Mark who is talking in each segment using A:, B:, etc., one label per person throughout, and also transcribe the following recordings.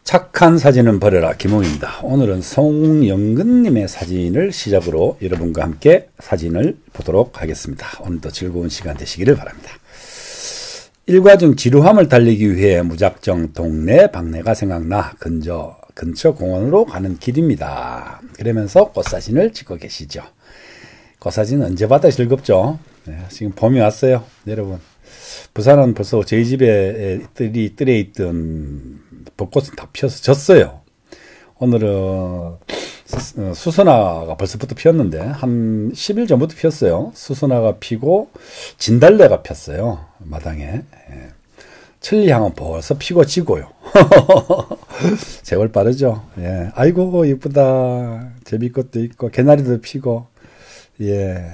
A: 착한 사진은 버려라. 김홍입니다. 오늘은 송영근님의 사진을 시작으로 여러분과 함께 사진을 보도록 하겠습니다. 오늘도 즐거운 시간 되시기를 바랍니다. 일과 중 지루함을 달리기 위해 무작정 동네 방네가 생각나 근처 공원으로 가는 길입니다. 그러면서 꽃사진을 찍고 계시죠. 꽃사진 언제 봐도 즐겁죠. 네, 지금 봄이 왔어요. 여러분, 부산은 벌써 저희 집에 뜰에 있던 벚꽃은 다 피어서 졌어요. 오늘은 수선화가 벌써부터 피었는데 한 10일 전부터 피었어요. 수선화가 피고 진달래가 폈어요. 마당에. 천리향은 벌써 피고 지고요. 세월 빠르죠. 예. 아이고 이쁘다. 제비꽃도 있고 개나리도 피고. 예.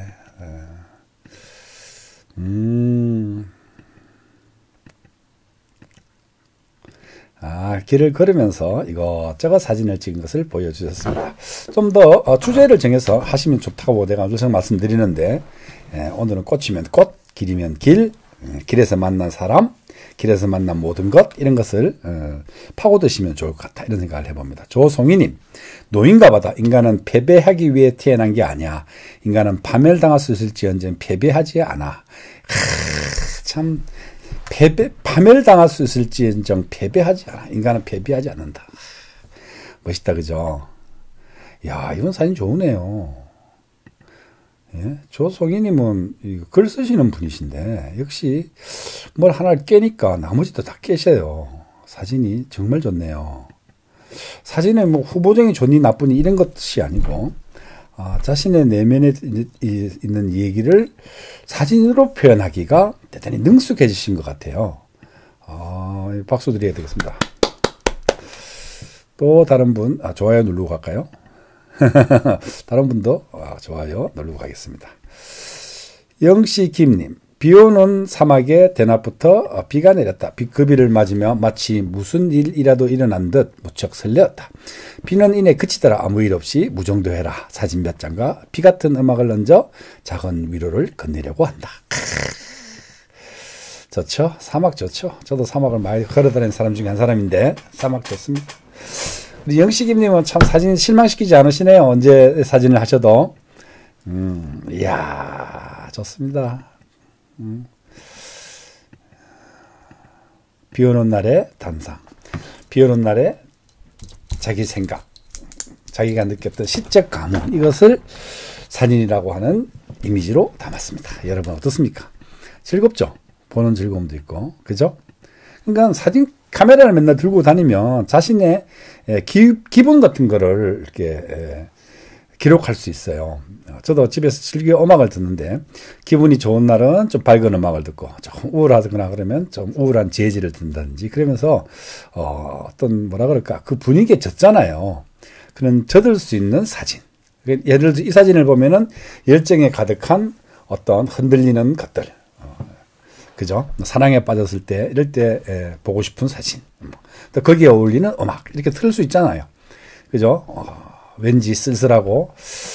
A: 길을 걸으면서 이것저것 사진을 찍은 것을 보여주셨습니다. 좀 더 주제를 정해서 하시면 좋다고 내가 늘상 말씀드리는데, 오늘은 꽃이면 꽃, 길이면 길, 길에서 만난 사람, 길에서 만난 모든 것, 이런 것을 파고드시면 좋을 것 같다, 이런 생각을 해봅니다. 조송이님, 노인가 보다. 인간은 패배하기 위해 태어난 게 아니야. 인간은 파멸당할 수 있을지언정 패배하지 않아. 참 파멸당할 수 있을지언정 패배하지 않아. 인간은 패배하지 않는다. 멋있다, 그죠? 야, 이번 사진 좋으네요. 예? 조송이님은 글 쓰시는 분이신데 역시 뭘 하나를 깨니까 나머지도 다 깨셔요. 사진이 정말 좋네요. 사진에 뭐 후보정이 좋니 나쁘니 이런 것이 아니고 자신의 내면에 있는 얘기를 사진으로 표현하기가 대단히 능숙해지신 것 같아요. 박수 드려야 되겠습니다. 또 다른 분, 좋아요 누르고 갈까요? 다른 분도 좋아요 누르고 가겠습니다. 영시김님, 비오는 사막의 대낮부터 비가 내렸다. 그 비를 맞으며 마치 무슨 일이라도 일어난 듯 무척 설레었다. 비는 이내 그치더라. 아무 일 없이 무정도해라. 사진 몇 장과 비 같은 음악을 얹어 작은 위로를 건네려고 한다. 좋죠? 사막 좋죠? 저도 사막을 많이 걸어다니는 사람 중에 한 사람인데 사막 좋습니다. 우리 영식님은 참 사진 실망시키지 않으시네요. 언제 사진을 하셔도. 이야, 좋습니다. 비 오는 날의 단상, 비 오는 날의 자기 생각, 자기가 느꼈던 시적 감흥, 이것을 사진이라고 하는 이미지로 담았습니다. 여러분 어떻습니까? 즐겁죠? 보는 즐거움도 있고, 그죠? 그러니까 사진 카메라를 맨날 들고 다니면 자신의 기분 같은 거를 이렇게 기록할 수 있어요. 저도 집에서 즐겨 음악을 듣는데 기분이 좋은 날은 좀 밝은 음악을 듣고 좀 우울하거나 그러면 좀 우울한 재즈를 듣는다든지 그러면서 어떤 뭐라 그럴까 그 분위기에 젖잖아요. 그런 젖을 수 있는 사진. 예를 들어 이 사진을 보면은 열정에 가득한 어떤 흔들리는 것들, 그죠? 사랑에 빠졌을 때 이럴 때 보고 싶은 사진, 또 거기에 어울리는 음악 이렇게 틀 수 있잖아요. 그죠? 왠지 쓸쓸하고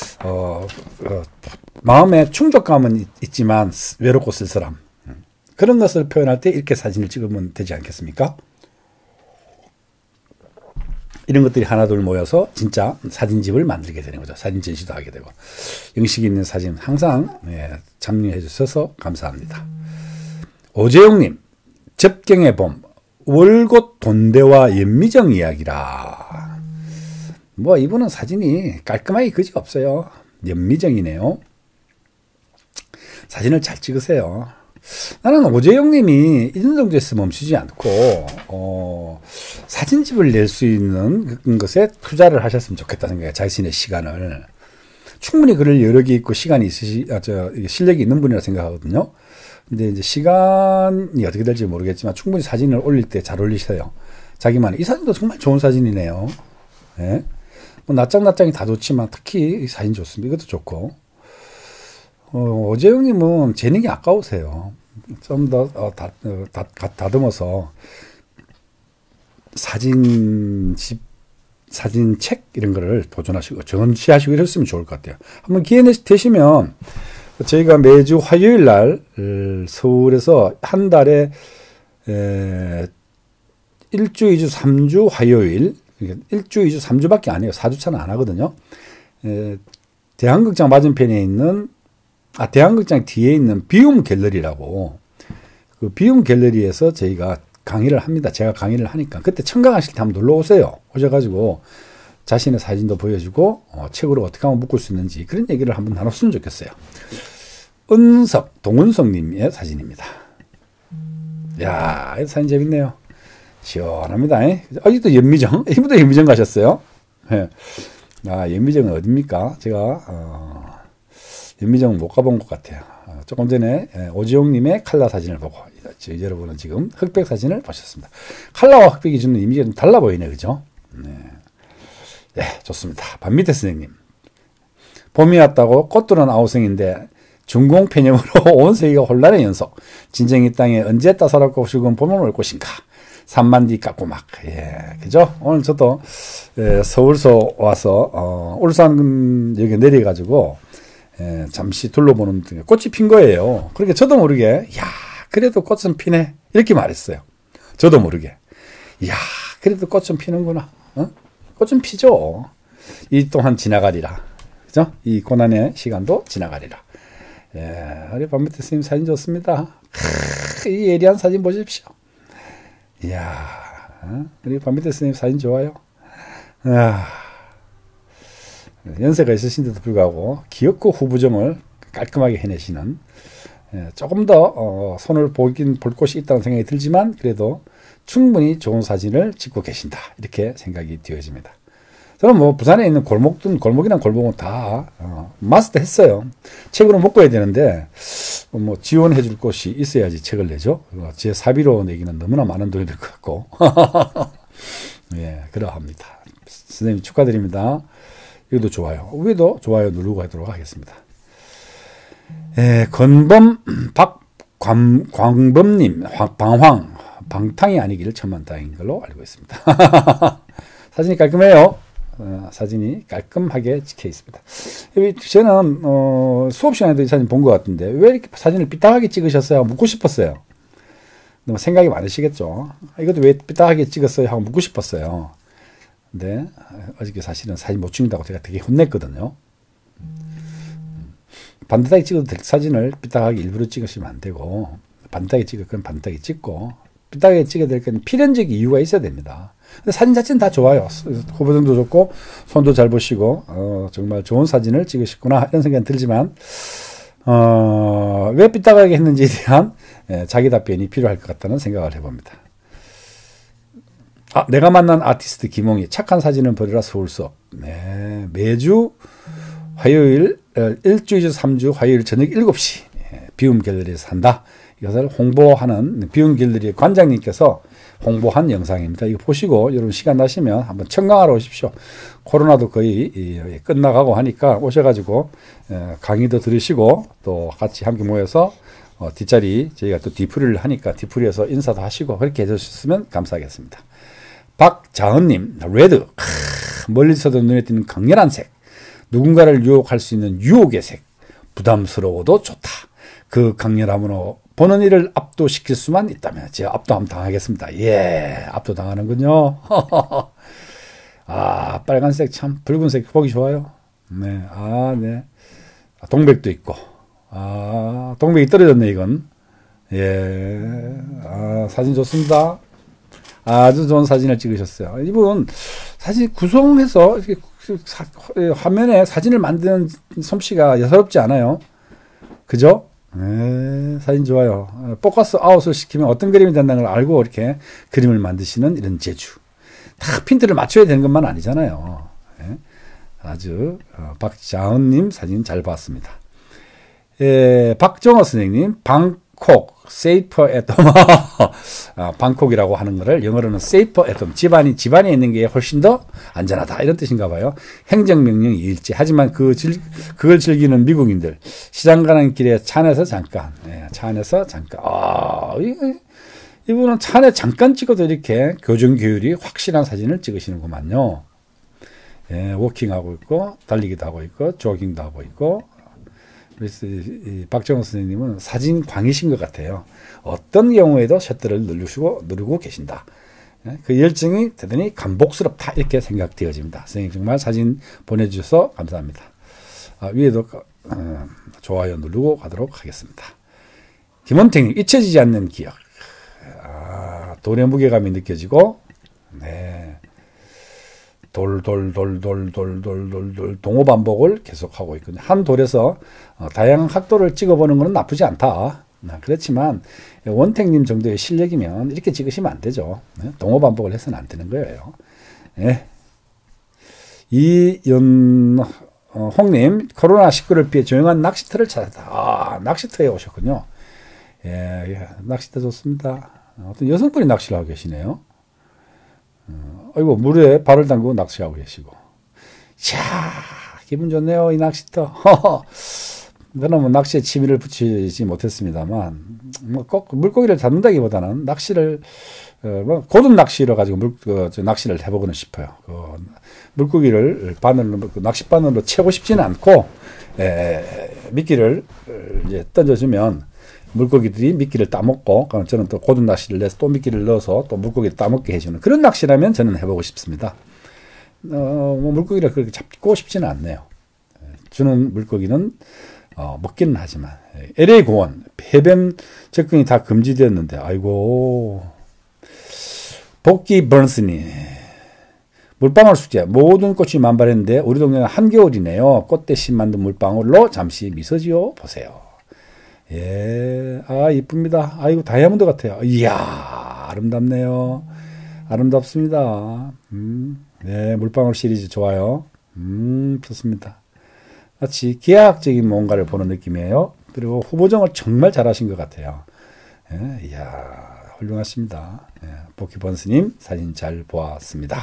A: 마음에 충족감은 있지만 외롭고 쓸쓸함, 그런 것을 표현할 때 이렇게 사진을 찍으면 되지 않겠습니까? 이런 것들이 하나둘 모여서 진짜 사진집을 만들게 되는 거죠. 사진 전시도 하게 되고. 영식이 있는 사진 항상 참여해 주셔서 감사합니다. 오재용님, 접경의 봄, 월곶 돈대와 연미정 이야기라. 뭐 이분은 사진이 깔끔하게 그지가 없어요. 연미정이네요. 사진을 잘 찍으세요. 나는 오재영님이 이런 정도에서 멈추지 않고 사진집을 낼 수 있는 것에 투자를 하셨으면 좋겠다는 거예요. 자신의 시간을. 충분히 그럴 여력이 있고 시간이 실력이 있는 분이라 생각하거든요. 근데 이제 시간이 어떻게 될지 모르겠지만 충분히 사진을 올릴 때 잘 올리세요. 자기만 이 사진도 정말 좋은 사진이네요. 예? 뭐 낯장낯장이 다 좋지만 특히 이 사진 좋습니다. 이것도 좋고. 오재영님은 재능이 아까우세요. 좀 더 다듬어서 사진책 이런 거를 도전하시고 전시하시고 이랬으면 좋을 것 같아요. 한번 기회 되시면 저희가 매주 화요일 날 서울에서 한 달에 1주, 2주, 3주 화요일, 1주, 2주, 3주밖에 안 해요. 4주차는 안 하거든요. 대한극장 맞은편에 있는, 대한극장 뒤에 있는 비움 갤러리라고, 그 비움 갤러리에서 저희가 강의를 합니다. 제가 강의를 하니까. 그때 청강하실 때 한번 놀러 오세요. 오셔가지고 자신의 사진도 보여주고, 책으로 어떻게 하면 묶을 수 있는지 그런 얘기를 한번 나눴으면 좋겠어요. 은석, 동은석님의 사진입니다. 야, 이 사진 재밌네요. 시원합니다. 아직도 연미정, 이분도 연미정 가셨어요. 네. 연미정은 어딥니까? 제가, 연미정 못 가본 것 같아요. 조금 전에 오지용님의 칼라 사진을 보고, 여러분은 지금 흑백 사진을 보셨습니다. 칼라와 흑백이 주는 이미지가 좀 달라 보이네, 그죠? 네, 좋습니다. 반미태 선생님. 봄이 왔다고 꽃들은 아우성인데, 중공 폐념으로 온 세계가 혼란의 연속. 진정 이 땅에 언제 따사롭고 붉은 봄을 올 것인가. 산만디 까꾸막. 예, 그죠? 오늘 저도 서울서 와서 울산역에 내려가지고 잠시 둘러보는 중에 꽃이 핀 거예요. 그러니까 저도 모르게 야, 그래도 꽃은 피네. 이렇게 말했어요. 저도 모르게. 야, 그래도 꽃은 피는구나. 꽃은 피죠. 이 또한 지나가리라. 그죠? 이 고난의 시간도 지나가리라. 예, 우리 반미태 선생님 사진 좋습니다. 이 예리한 사진 보십시오. 이야, 우리 반미태 선생님 사진 좋아요. 연세가 있으신데도 불구하고 귀엽고 후부정을 깔끔하게 해내시는, 조금 더 손을 볼 곳이 있다는 생각이 들지만 그래도 충분히 좋은 사진을 찍고 계신다, 이렇게 생각이 되어집니다. 저는 뭐 부산에 있는 골목이란 골목은 다 마스터 했어요. 책으로 묶어야 되는데 뭐 지원해 줄 곳이 있어야지 책을 내죠. 제 사비로 내기는 너무나 많은 돈이 들 것 같고. 예, 그러합니다. 선생님 축하드립니다. 이것도 좋아요. 위에도 좋아요 누르고 하도록 하겠습니다. 예, 광범님, 방탕이 아니기를 천만다행인 걸로 알고 있습니다. 사진이 깔끔해요. 사진이 깔끔하게 찍혀 있습니다. 저는 수업 시간에도 이 사진 본 것 같은데 왜 이렇게 사진을 삐딱하게 찍으셨어요? 묻고 싶었어요. 너무 생각이 많으시겠죠. 이것도 왜 삐딱하게 찍었어요? 하고 묻고 싶었어요. 근데 어저께 사실은 사진 못 찍는다고 제가 되게 혼냈거든요. 반듯하게 찍어도 될 사진을 삐딱하게 일부러 찍으시면 안 되고, 반듯하게 찍을 건 반듯하게 찍고, 삐딱하게 찍어야 될 건 필연적 이유가 있어야 됩니다. 근데 사진 자체는 다 좋아요. 후보등도 좋고 손도 잘 보시고 정말 좋은 사진을 찍으셨구나 이런 생각이 들지만 왜 삐딱하게 했는지에 대한 자기 답변이 필요할 것 같다는 생각을 해봅니다. 내가 만난 아티스트 김홍희, 착한 사진은 버려라 서울 수업. 네, 매주 화요일 1주, 2주, 3주 화요일 저녁 7시 비움 갤러리에서 한다. 이것을 홍보하는 비움 갤러리 관장님께서 홍보한 영상입니다. 이거 보시고 여러분 시간 나시면 한번 청강하러 오십시오. 코로나도 거의 끝나가고 하니까 오셔가지고 강의도 들으시고 또 같이 함께 모여서 뒷자리 저희가 또 뒤풀이를 하니까 뒤풀이에서 인사도 하시고 그렇게 해주셨으면 감사하겠습니다. 박자은님, 레드, 멀리서도 눈에 띄는 강렬한 색, 누군가를 유혹할 수 있는 유혹의 색, 부담스러워도 좋다. 그 강렬함으로 보는 이를 압도시킬 수만 있다면 제가 압도하면 당하겠습니다. 예, 압도당하는군요. 빨간색 참, 붉은색 보기 좋아요. 네, 네. 동백도 있고. 동백이 떨어졌네, 이건. 예, 사진 좋습니다. 아주 좋은 사진을 찍으셨어요. 이분 사진 구성해서 이렇게 화면에 사진을 만드는 솜씨가 예사롭지 않아요. 그죠? 네, 사진 좋아요. 포커스 아웃을 시키면 어떤 그림이 된다는 걸 알고 이렇게 그림을 만드시는 이런 재주. 다 핀트를 맞춰야 되는 것만 아니잖아요. 네, 아주 박자은님 사진 잘 봤습니다. 박정호 선생님, 방콕 세이퍼 애덤. 방콕이라고 하는 거를 영어로는 세이퍼 애덤, 집안에 있는 게 훨씬 더 안전하다 이런 뜻인가 봐요. 행정명령 일지. 하지만 그걸 즐기는 미국인들 시장 가는 길에 차 안에서 잠깐, 차 안에서 잠깐. 이분은 차 안에 잠깐 찍어도 이렇게 교정교율이 확실한 사진을 찍으시는구만요. 워킹하고 있고 달리기도 하고 있고 조깅도 하고 있고. 그래서 이 박정호 선생님은 사진 광이신 것 같아요. 어떤 경우에도 셔터를 누르고 계신다. 그 열정이 대단히 감복스럽다 이렇게 생각되어집니다. 선생님 정말 사진 보내주셔서 감사합니다. 위에도 좋아요 누르고 가도록 하겠습니다. 김원택님 잊혀지지 않는 기억. 돌의 무게감이 느껴지고 네. 돌 동호 반복을 계속하고 있거든요. 한 돌에서 다양한 각도를 찍어보는 것은 나쁘지 않다. 그렇지만 원택님 정도의 실력이면 이렇게 찍으시면 안 되죠. 동호 반복을 해서는 안 되는 거예요. 네. 이연홍님 코로나19를 피해 조용한 낚시터를 찾았다. 낚시터에 오셨군요. 예, 낚시터 좋습니다. 어떤 여성분이 낚시를 하고 계시네요. 아이고 물에 발을 담그고 낚시하고 계시고. 자 기분 좋네요 이 낚시터. 저는 뭐 낚시에 취미를 붙이지 못했습니다만 뭐 꼭 물고기를 잡는다기보다는 낚시를 고든 낚시로 가지고 낚시를 해보고는 싶어요. 물고기를 바늘로 낚시 바늘로 채고 싶지는 않고 미끼를 이제 던져주면 물고기들이 미끼를 따먹고 저는 또 고든 낚시를 내서 또 미끼를 넣어서 또 물고기를 따먹게 해주는 그런 낚시라면 저는 해보고 싶습니다. 뭐 물고기를 그렇게 잡고 싶지는 않네요. 주는 물고기는 먹기는 하지만 LA 공원 해변 접근이 다 금지되었는데 아이고 복귀 버넌스니 물방울 숙제 모든 꽃이 만발했는데 우리 동네는 한겨울이네요. 꽃 대신 만든 물방울로 잠시 미소지어 보세요. 예, 이쁩니다. 이거 다이아몬드 같아요. 이야, 아름답네요. 아름답습니다. 네, 물방울 시리즈 좋아요. 좋습니다. 마치 기하학적인 뭔가를 보는 느낌이에요. 그리고 후보정을 정말 잘하신 것 같아요. 예, 이야, 훌륭하십니다. 예, 복희번스님 사진 잘 보았습니다.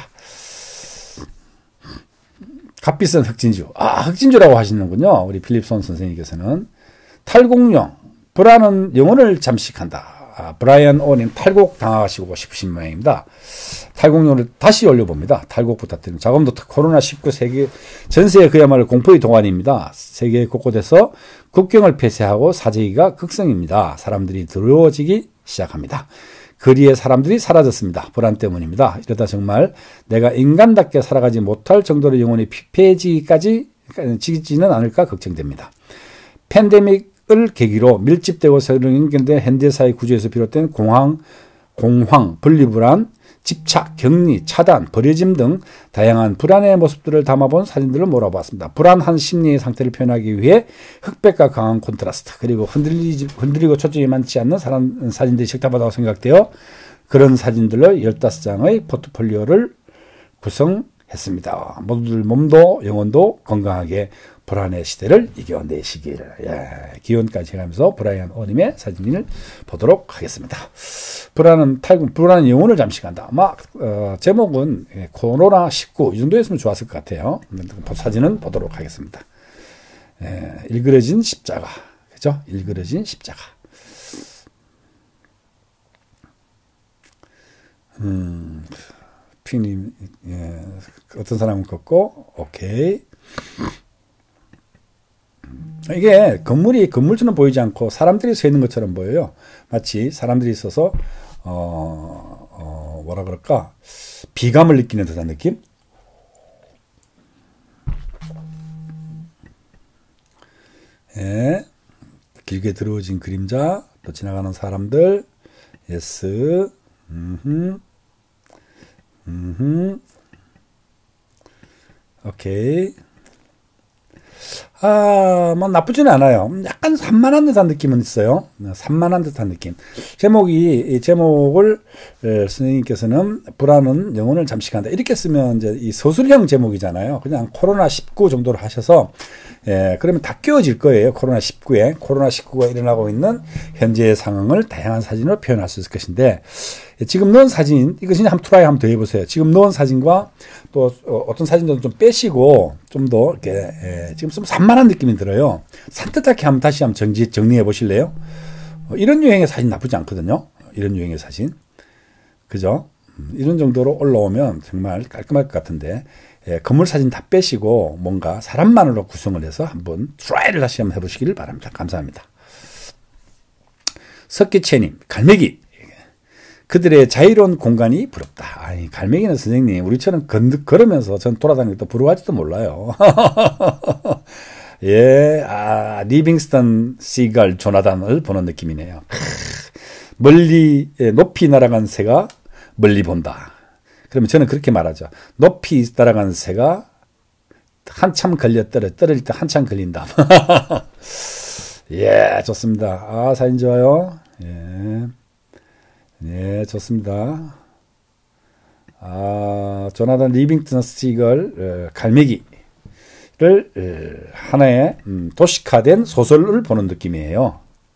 A: 값비싼 흑진주. 흑진주라고 하시는군요. 우리 필립손 선생님께서는. 탈곡용. 불안은 영혼을 잠식한다. 브라이언 오님 탈곡 당하시고 싶으신 모양입니다. 탈곡용을 다시 올려봅니다. 탈곡 부탁드립니다. 자금도 코로나19 전세에 그야말로 공포의 동안입니다. 세계 곳곳에서 국경을 폐쇄하고 사재기가 극성입니다. 사람들이 두려워지기 시작합니다. 거리에 사람들이 사라졌습니다. 불안 때문입니다. 이러다 정말 내가 인간답게 살아가지 못할 정도로 영혼이 피폐해지기까지 지지는 않을까 걱정됩니다. 팬데믹을 계기로 밀집되고 새로운 인간의 현대사회 구조에서 비롯된 공황, 분리불안, 집착, 격리, 차단, 버려짐 등 다양한 불안의 모습들을 담아본 사진들을 몰아보았습니다. 불안한 심리의 상태를 표현하기 위해 흑백과 강한 콘트라스트 그리고 흔들리고 초점이 많지 않는 사진들이 적합하다고 생각되어 그런 사진들로 15장의 포트폴리오를 구성했습니다. 모두들 몸도 영혼도 건강하게 불안의 시대를 이겨내시길. 기원까지 가면서 브라이언 오님의 사진을 보도록 하겠습니다. 불안은 영혼을 잠식한다. 제목은 코로나19 이 정도였으면 좋았을 것 같아요. 사진은 보도록 하겠습니다. 일그러진 십자가. 그죠? 일그러진 십자가. 피님, 어떤 사람은 걷고, 오케이. 이게 건물처럼 보이지 않고 사람들이 서 있는 것처럼 보여요. 마치 사람들이 있어서 뭐라 그럴까 비감을 느끼는 듯한 느낌. 예, 길게 들어오진 그림자, 또 지나가는 사람들. 예스. 오케이. 뭐 나쁘지는 않아요. 약간 산만한 듯한 느낌은 있어요. 산만한 듯한 느낌. 제목을 선생님께서는 불안은 영혼을 잠식한다. 이렇게 쓰면 이제 이 서술형 제목이잖아요. 그냥 코로나19 정도로 하셔서 그러면 다 끼워질 거예요. 코로나19가 일어나고 있는 현재의 상황을 다양한 사진으로 표현할 수 있을 것인데 지금 넣은 사진, 이거 진짜 한번 트라이 한번 더 해보세요. 지금 넣은 사진과 또 어떤 사진들은 좀 빼시고 좀 더 이렇게 지금 좀 산만한 느낌이 들어요. 산뜻하게 한번 다시 한번 정리해 보실래요? 이런 유형의 사진 나쁘지 않거든요. 이런 유형의 사진. 그죠? 이런 정도로 올라오면 정말 깔끔할 것 같은데 건물 사진 다 빼시고 뭔가 사람만으로 구성을 해서 한번 트라이를 다시 한번 해보시기를 바랍니다. 감사합니다. 석기채님, 갈매기. 그들의 자유로운 공간이 부럽다. 아니, 갈매기는 선생님, 우리처럼 걸으면서 전 돌아다니는 것도 부러워할지도 몰라요. 예, 리빙스턴 시걸 조나단을 보는 느낌이네요. 멀리, 높이 날아간 새가 멀리 본다. 그러면 저는 그렇게 말하죠. 높이 날아간 새가 한참 떨어질 때 한참 걸린다. 예, 좋습니다. 사진 좋아요. 예. 네, 좋습니다. 조나단 리빙턴 시걸, 갈매기를, 하나의, 도식화된 소설을 보는 느낌이에요.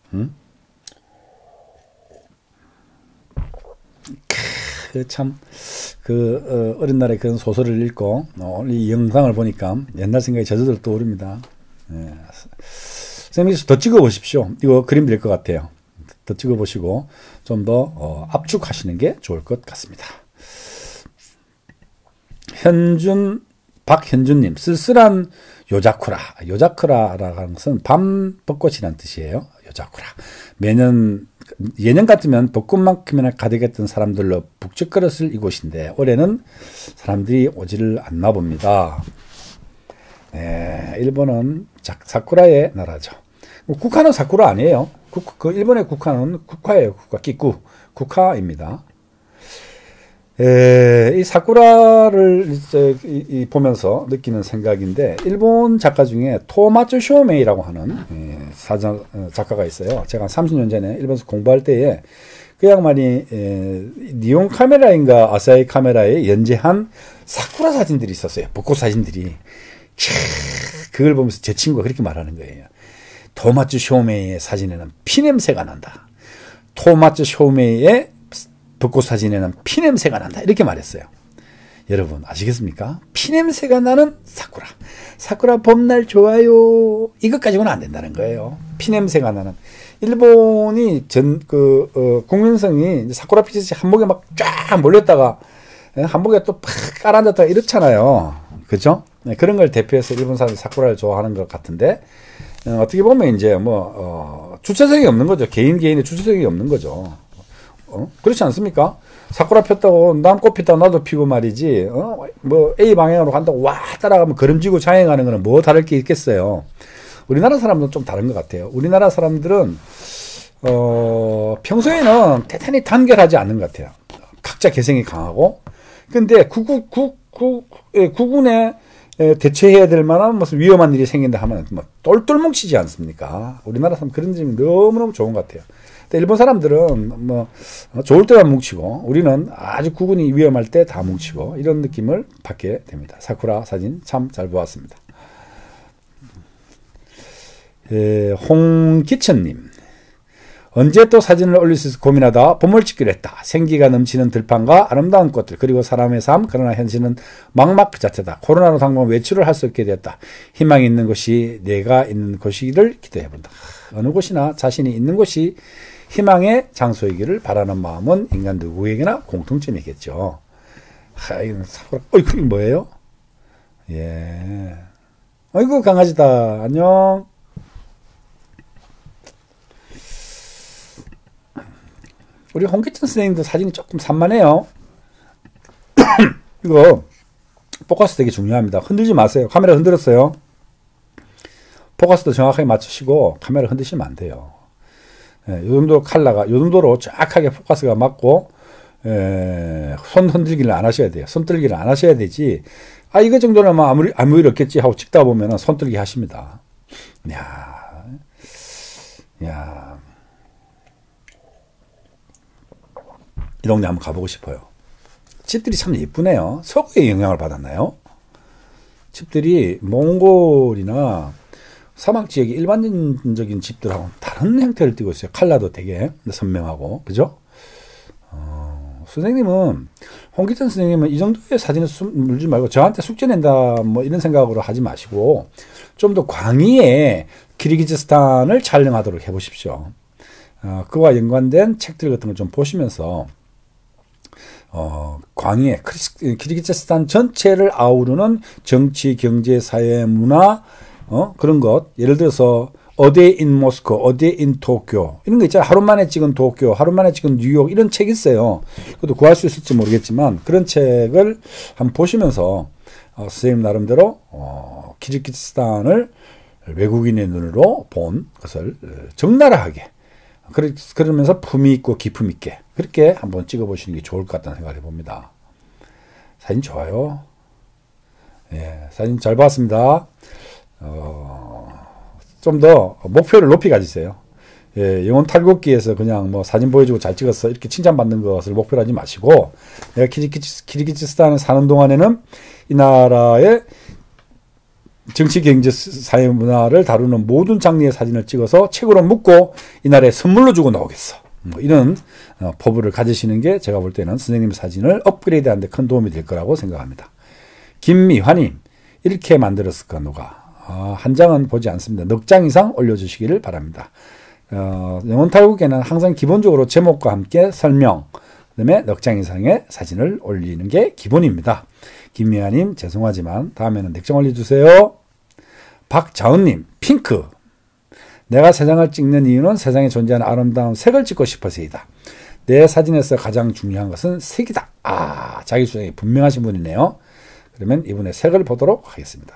A: 어린 날에 그런 소설을 읽고, 이 영상을 보니까 옛날 생각이 저절로 떠오릅니다. 예. 선생님, 더 찍어보십시오. 이거 그림 될 것 같아요. 더 찍어보시고 좀 더 압축하시는 게 좋을 것 같습니다. 박현준님, 쓸쓸한 요자쿠라라는 것은 밤벚꽃이라는 뜻이에요. 요자쿠라. 예년 같으면 벚꽃만큼이나 가득했던 사람들로 북적거렸을 이곳인데 올해는 사람들이 오지를 않나 봅니다. 네, 일본은 사쿠라의 나라죠. 국화는 사쿠라 아니에요. 일본의 국화는 국화예요. 국화입니다. 이 사쿠라를 보면서 느끼는 생각인데, 일본 작가 중에 토마츠 쇼메이라고 하는 작가가 있어요. 제가 30년 전에 일본에서 공부할 때에 그 양반이 니온 카메라인가 아사히 카메라에 연재한 사쿠라 사진들이 있었어요. 벚꽃 사진들이. 그걸 보면서 제 친구가 그렇게 말하는 거예요. 토마츠 쇼메이의 사진에는 피냄새가 난다. 토마츠 쇼메이의 벚꽃 사진에는 피냄새가 난다. 이렇게 말했어요. 여러분 아시겠습니까? 피냄새가 나는 사쿠라. 사쿠라 봄날 좋아요. 이것 가지고는 안 된다는 거예요. 피냄새가 나는. 일본이 국민성이 사쿠라 피치 한복에 막 쫙 몰렸다가 한복에 또 팍 깔아앉았다가 이렇잖아요. 그죠? 네, 그런 걸 대표해서 일본 사람들이 사쿠라를 좋아하는 것 같은데, 어떻게 보면 이제 주체성이 없는 거죠. 개인의 주체성이 없는 거죠. 그렇지 않습니까? 사쿠라 폈다고 남 꽃 폈다고 나도 피고 말이지. A 방향으로 간다고 와 따라가면 걸음지고 자행하는 거는 뭐 다를 게 있겠어요. 우리나라 사람들은 좀 다른 것 같아요. 우리나라 사람들은 평소에는 대단히 단결하지 않는 것 같아요. 각자 개성이 강하고. 근데 국군에 대처해야 될 만한 무슨 위험한 일이 생긴다 하면 똘똘 뭉치지 않습니까? 우리나라 사람 그런 점이 너무너무 좋은 것 같아요. 근데 일본 사람들은 좋을 때만 뭉치고 우리는 아주 국군이 위험할 때 다 뭉치고 이런 느낌을 받게 됩니다. 사쿠라 사진 참 잘 보았습니다. 홍기천님, 언제 또 사진을 올릴 수 있을지 고민하다 봄을 찍기로 했다. 생기가 넘치는 들판과 아름다운 꽃들, 그리고 사람의 삶, 그러나 현실은 막막 그 자체다. 코로나로 당분 외출을 할 수 없게 되었다. 희망이 있는 곳이 내가 있는 곳이기를 기도해본다. 어느 곳이나 자신이 있는 곳이 희망의 장소이기를 바라는 마음은 인간 누구에게나 공통점이겠죠. 이건 사쿠라, 이게 뭐예요? 예. 어이구, 강아지다. 안녕. 우리 홍기천 선생님도 사진이 조금 산만해요. 이거 포커스 되게 중요합니다. 흔들지 마세요. 카메라 흔들었어요. 포커스도 정확하게 맞추시고 카메라 흔드시면 안 돼요. 요 정도 컬러가 요 정도로 쫙하게 포커스가 맞고 손 흔들기를 안 하셔야 돼요. 손들기를 안 하셔야 되지. 이거 정도는 아무 일 없겠지 하고 찍다 보면 손들기 하십니다. 야. 이 동네 한번 가보고 싶어요. 집들이 참 예쁘네요. 서구의 영향을 받았나요? 집들이 몽골이나 사막 지역의 일반적인 집들하고는 다른 형태를 띠고 있어요. 컬러도 되게 선명하고, 그죠? 선생님은, 홍기천 선생님은 이 정도의 사진을 물지 말고 저한테 숙제 낸다, 이런 생각으로 하지 마시고, 좀 더 광의의 키르기즈스탄을 촬영하도록 해보십시오. 그와 연관된 책들 같은 걸 좀 보시면서, 광의의 키르기즈스탄 전체를 아우르는 정치, 경제, 사회, 문화, 그런 것. 예를 들어서 어디에 인 모스코, 어디에 인 도쿄 이런 거 있잖아요. 하루 만에 찍은 도쿄, 하루 만에 찍은 뉴욕 이런 책 있어요. 그것도 구할 수 있을지 모르겠지만 그런 책을 한번 보시면서 선생님 나름대로 키르기스탄을 외국인의 눈으로 본 것을 적나라하게 그러면서 품위 있고 기품 있게 그렇게 한번 찍어보시는 게 좋을 것 같다는 생각을 해봅니다. 사진 좋아요. 예, 사진 잘 봤습니다. 좀 더 목표를 높이 가지세요. 예, 영혼 탈곡기에서 그냥 뭐 사진 보여주고 잘 찍었어 이렇게 칭찬받는 것을 목표로 하지 마시고 내가 키르기스탄에 사는 동안에는 이 나라의 정치, 경제, 사회, 문화를 다루는 모든 장르의 사진을 찍어서 책으로 묶고 이 나라에 선물로 주고 나오겠어. 뭐 이런 포부를 가지시는 게 제가 볼 때는 선생님 사진을 업그레이드하는 데 큰 도움이 될 거라고 생각합니다. 김미화님, 이렇게 만들었을까 누가? 한 장은 보지 않습니다. 넉 장 이상 올려주시기를 바랍니다. 영혼 탈곡에는 항상 기본적으로 제목과 함께 설명, 그 다음에 넉 장 이상의 사진을 올리는 게 기본입니다. 김미아님 죄송하지만 다음에는 넉 장 올려주세요. 박자은님 핑크 내가 세상을 찍는 이유는 세상에 존재하는 아름다운 색을 찍고 싶어서이다. 내 사진에서 가장 중요한 것은 색이다. 자기 주장이 분명하신 분이네요. 그러면 이분의 색을 보도록 하겠습니다.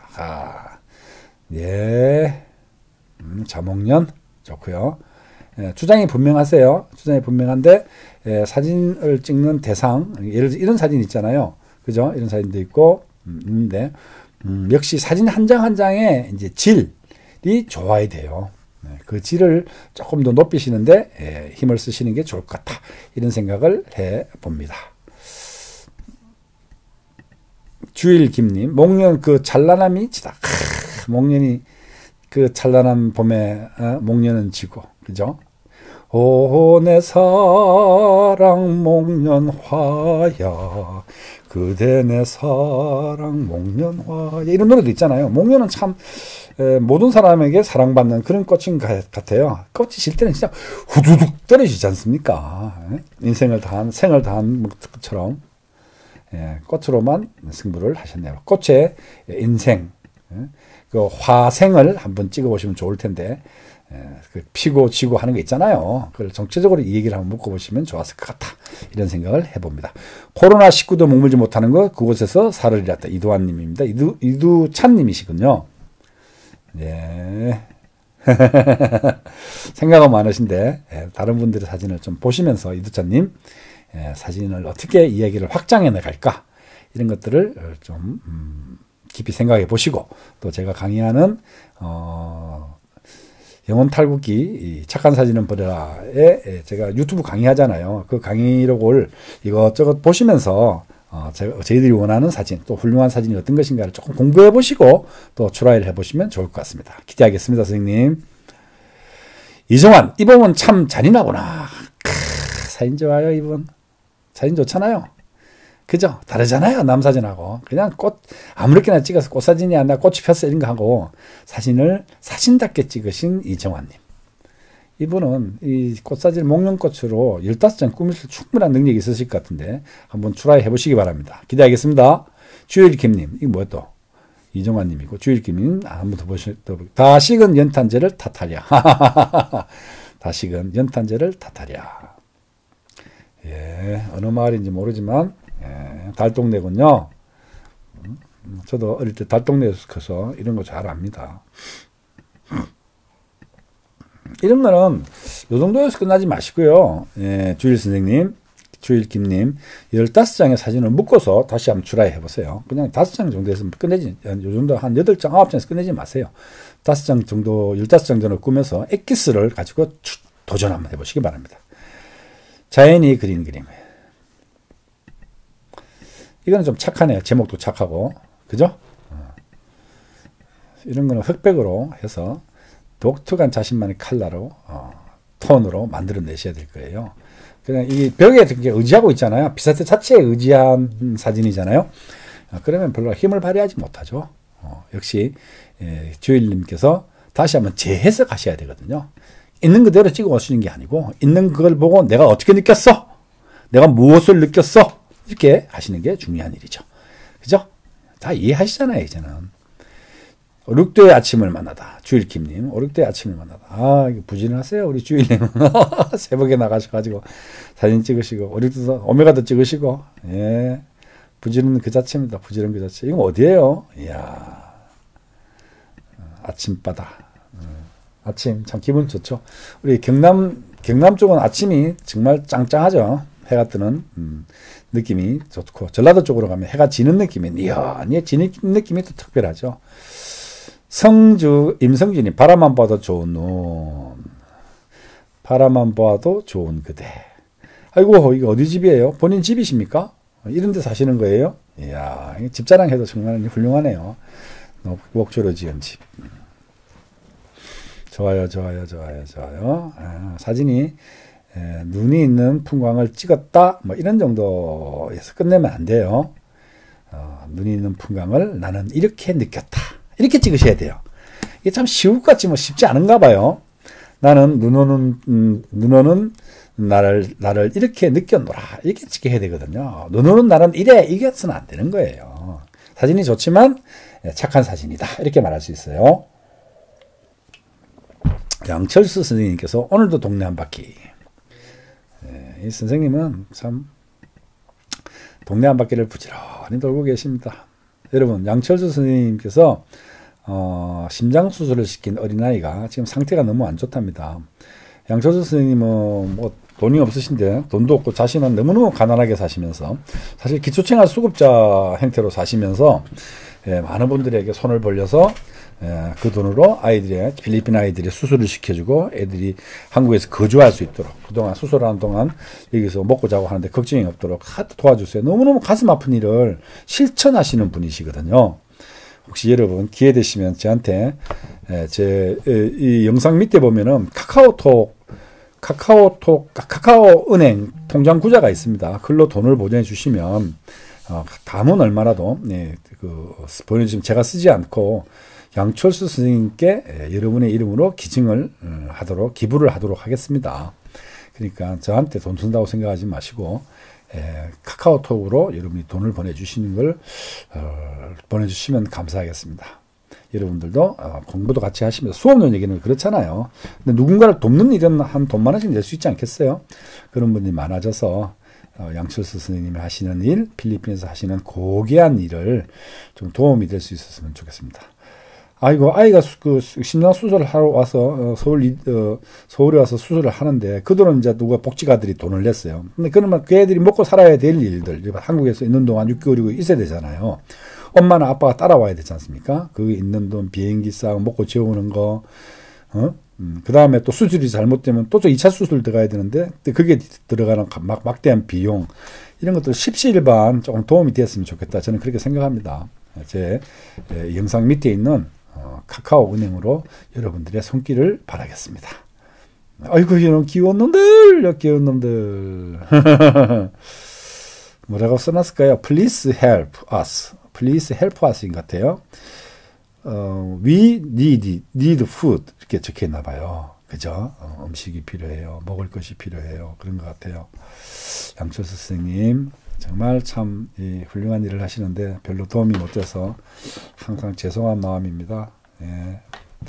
A: 예, 자목련 좋고요. 예, 주장이 분명하세요. 주장이 분명한데 사진을 찍는 대상 예를 들어 이런 사진 있잖아요. 그죠? 이런 사진도 있고 있는데 역시 사진 한 장 한 장의 이제 질이 좋아야 돼요. 그 질을 조금 더 높이시는데 힘을 쓰시는 게 좋을 것 같다. 이런 생각을 해 봅니다. 주일김님, 목련 그 찬란함이 지다. 목련이 그 찬란한 봄에 목련은 지고, 그죠? 오, 내 사랑 목련화야, 그대 내 사랑 목련화야. 이런 노래도 있잖아요. 목련은 참 모든 사람에게 사랑받는 그런 꽃인 것 같아요. 꽃이 질 때는 진짜 후두둑 떨어지지 않습니까? 인생을 다한, 생을 다한 것처럼 꽃으로만 승부를 하셨네요. 꽃의 인생, 그 화생을 한번 찍어보시면 좋을 텐데 그 피고 지고 하는 게 있잖아요. 그걸 정체적으로 이 얘기를 한번 묶어보시면 좋았을 것 같다. 이런 생각을 해봅니다. 코로나19도 머물지 못하는 것 그곳에서 살을 잃었다. 이두환님입니다. 이두찬님이시군요. 예. 생각은 많으신데 다른 분들의 사진을 좀 보시면서 이두찬님 사진을 어떻게 이야기를 확장해 나갈까 이런 것들을 좀 깊이 생각해 보시고 또 제가 강의하는 영혼 탈곡기 착한 사진은 버려라에 제가 유튜브 강의하잖아요. 그 강의록을 이것저것 보시면서 저희들이 원하는 사진 또 훌륭한 사진이 어떤 것인가를 조금 공부해 보시고 또 트라이를 해 보시면 좋을 것 같습니다. 기대하겠습니다. 선생님. 이정환 이분은 참 잔인하구나. 사진 좋아요. 이분 사진 좋잖아요. 그죠? 다르잖아요. 남 사진하고. 그냥 꽃 아무렇게나 찍어서 꽃 사진이 아니라 꽃이 폈어 이런 거 하고 사진을 사진답게 찍으신 이정환님. 이분은 이 꽃사진 목련꽃으로 15장 꾸미실 충분한 능력이 있으실 것 같은데 한번 트라이 해보시기 바랍니다. 기대하겠습니다. 주일김님 이거 뭐야 또 이정환님이고 주일김님 한번 더 보시죠. 다식은 연탄재를 탓하랴. 다식은 연탄재를 탓하랴. 예, 어느 마을인지 모르지만 달동네군요. 저도 어릴 때 달동네에서 커서 이런 거 잘 압니다. 이런 거는 요 정도에서 끝나지 마시고요. 주일 선생님, 주일김님 15장의 사진을 묶어서 다시 한번 트라이 해보세요. 그냥 5장 정도에서 끝내지, 요 정도 한 8장, 9장에서 끝내지 마세요. 5장 정도, 15장 정도 꾸며서 엑기스를 가지고 도전 한번 해보시기 바랍니다. 자연이 그린 그림. 이거는 좀 착하네요. 제목도 착하고. 그죠? 이런 거는 흑백으로 해서 독특한 자신만의 컬러로, 톤으로 만들어내셔야 될 거예요. 그냥 이 벽에 이렇게 의지하고 있잖아요. 피사체 자체에 의지한 사진이잖아요. 그러면 별로 힘을 발휘하지 못하죠. 역시, 주일님께서 다시 한번 재해석하셔야 되거든요. 있는 그대로 찍어 오시는 게 아니고, 있는 그걸 보고 내가 어떻게 느꼈어? 내가 무엇을 느꼈어? 이렇게 하시는 게 중요한 일이죠. 그죠? 다 이해하시잖아요, 이제는. 오륙도의 아침을 만나다. 주일킴님, 오륙도의 아침을 만나다. 아, 이거 부지런하세요, 우리 주일님은. 새벽에 나가셔가지고 사진 찍으시고, 오륙도도 오메가도 찍으시고, 예. 부지런 그 자체입니다. 부지런 그 자체. 이거 어디예요? 이야. 아침바다. 아침, 참 기분 좋죠. 우리 경남 쪽은 아침이 정말 짱짱하죠. 해가 뜨는, 느낌이 좋고, 전라도 쪽으로 가면 해가 지는 느낌이, 이야, 지는 느낌이 또 특별하죠. 임성진이 바라만 봐도 좋은 눈. 바라만 봐도 좋은 그대. 아이고, 이거 어디 집이에요? 본인 집이십니까? 이런 데 사시는 거예요? 이야, 집 자랑해도 정말 훌륭하네요. 목조로 지은 집. 좋아요. 아, 사진이 눈이 있는 풍광을 찍었다. 뭐 이런 정도에서 끝내면 안 돼요. 눈이 있는 풍광을 나는 이렇게 느꼈다. 이렇게 찍으셔야 돼요. 이게 참 쉬울 것 같지 뭐 쉽지 않은가 봐요. 나는 눈 오는 나를 이렇게 느꼈노라. 이렇게 찍게 해야 되거든요. 눈 오는 날은 이래. 이게서는 안 되는 거예요. 사진이 좋지만 착한 사진이다. 이렇게 말할 수 있어요. 양철수 선생님께서 오늘도 동네 한 바퀴. 이 선생님은 참 동네 한 바퀴를 부지런히 돌고 계십니다. 여러분, 양철수 선생님께서 심장 수술을 시킨 어린아이가 지금 상태가 너무 안 좋답니다. 양철수 선생님은 뭐 돈이 없으신데 돈도 없고 자신은 너무너무 가난하게 사시면서 사실 기초생활 수급자 형태로 사시면서 많은 분들에게 손을 벌려서 그 돈으로 필리핀 아이들의 수술을 시켜주고 애들이 한국에서 거주할 수 있도록 그동안 수술하는 동안 여기서 먹고 자고 하는데 걱정이 없도록 도와주세요. 너무너무 가슴 아픈 일을 실천하시는 분이시거든요. 혹시 여러분 기회 되시면 저한테 이 영상 밑에 보면은 카카오은행 통장 구자가 있습니다. 글로 돈을 보내주시면 담은 얼마라도 보내주시면 제가 쓰지 않고 양철수 선생님께 여러분의 이름으로 기증을 기부를 하도록 하겠습니다. 그러니까 저한테 돈 쓴다고 생각하지 마시고 카카오톡으로 여러분이 돈을 보내주시면 감사하겠습니다. 여러분들도 공부도 같이 하시면서 수업료 얘기는 그렇잖아요. 근데 누군가를 돕는 일은 한 돈만 원씩 낼 수 있지 않겠어요? 그런 분이 많아져서 양철수 선생님이 하시는 일, 필리핀에서 하시는 고귀한 일을 좀 도움이 될 수 있었으면 좋겠습니다. 아이고, 아이가 심장 수술을 하러 와서 서울에 와서 수술을 하는데 그 돈은 이제 누가 복지가들이 돈을 냈어요. 근데 그러면 그 애들이 먹고 살아야 될 일들, 한국에서 있는 동안 6개월이고 있어야 되잖아요. 엄마나 아빠가 따라와야 되지 않습니까? 그 있는 돈, 비행기 싸고 먹고 재우는 거, 그 다음에 또 수술이 잘못되면 또 2차 수술 들어가야 되는데, 그게 들어가는 막대한 비용, 이런 것들 십시일반 조금 도움이 됐으면 좋겠다. 저는 그렇게 생각합니다. 제 영상 밑에 있는 카카오 은행으로 여러분들의 손길을 바라겠습니다. 아이고, 이런 귀여운 놈들, 귀여운 놈들. 뭐라고 써놨을까요? Please help us. Please help us인 것 같아요. We need food. 이렇게 적혀 있나 봐요. 그죠? 음식이 필요해요. 먹을 것이 필요해요. 그런 것 같아요. 양철수 선생님, 정말 참 훌륭한 일을 하시는데 별로 도움이 못 돼서 항상 죄송한 마음입니다. 예.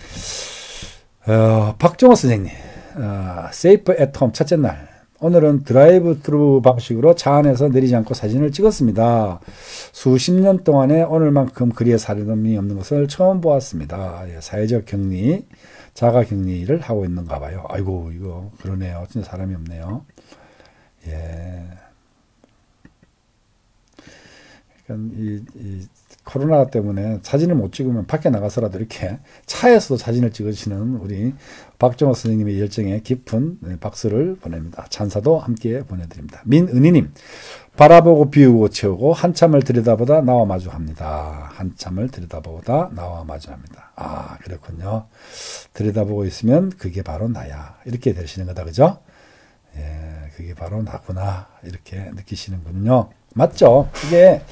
A: 박정호 선생님, Safe at Home 첫째 날. 오늘은 드라이브 트루 방식으로 차 안에서 내리지 않고 사진을 찍었습니다. 수십 년 동안에 오늘만큼 그리에 사람이 없는 것을 처음 보았습니다. 예, 사회적 격리, 자가 격리를 하고 있는가 봐요. 아이고, 이거 그러네요. 진짜 사람이 없네요. 예. 그러니까 이 코로나 때문에 사진을 못 찍으면 밖에 나가서라도 이렇게 차에서도 사진을 찍으시는 우리 박정호 선생님의 열정에 깊은 박수를 보냅니다. 찬사도 함께 보내드립니다. 민은희님, 바라보고 비우고 채우고 한참을 들여다보다 나와 마주합니다. 한참을 들여다보다 나와 마주합니다. 아, 그렇군요. 들여다보고 있으면 그게 바로 나야. 이렇게 되시는 거다, 그죠? 예, 그게 바로 나구나. 이렇게 느끼시는군요. 맞죠? 이게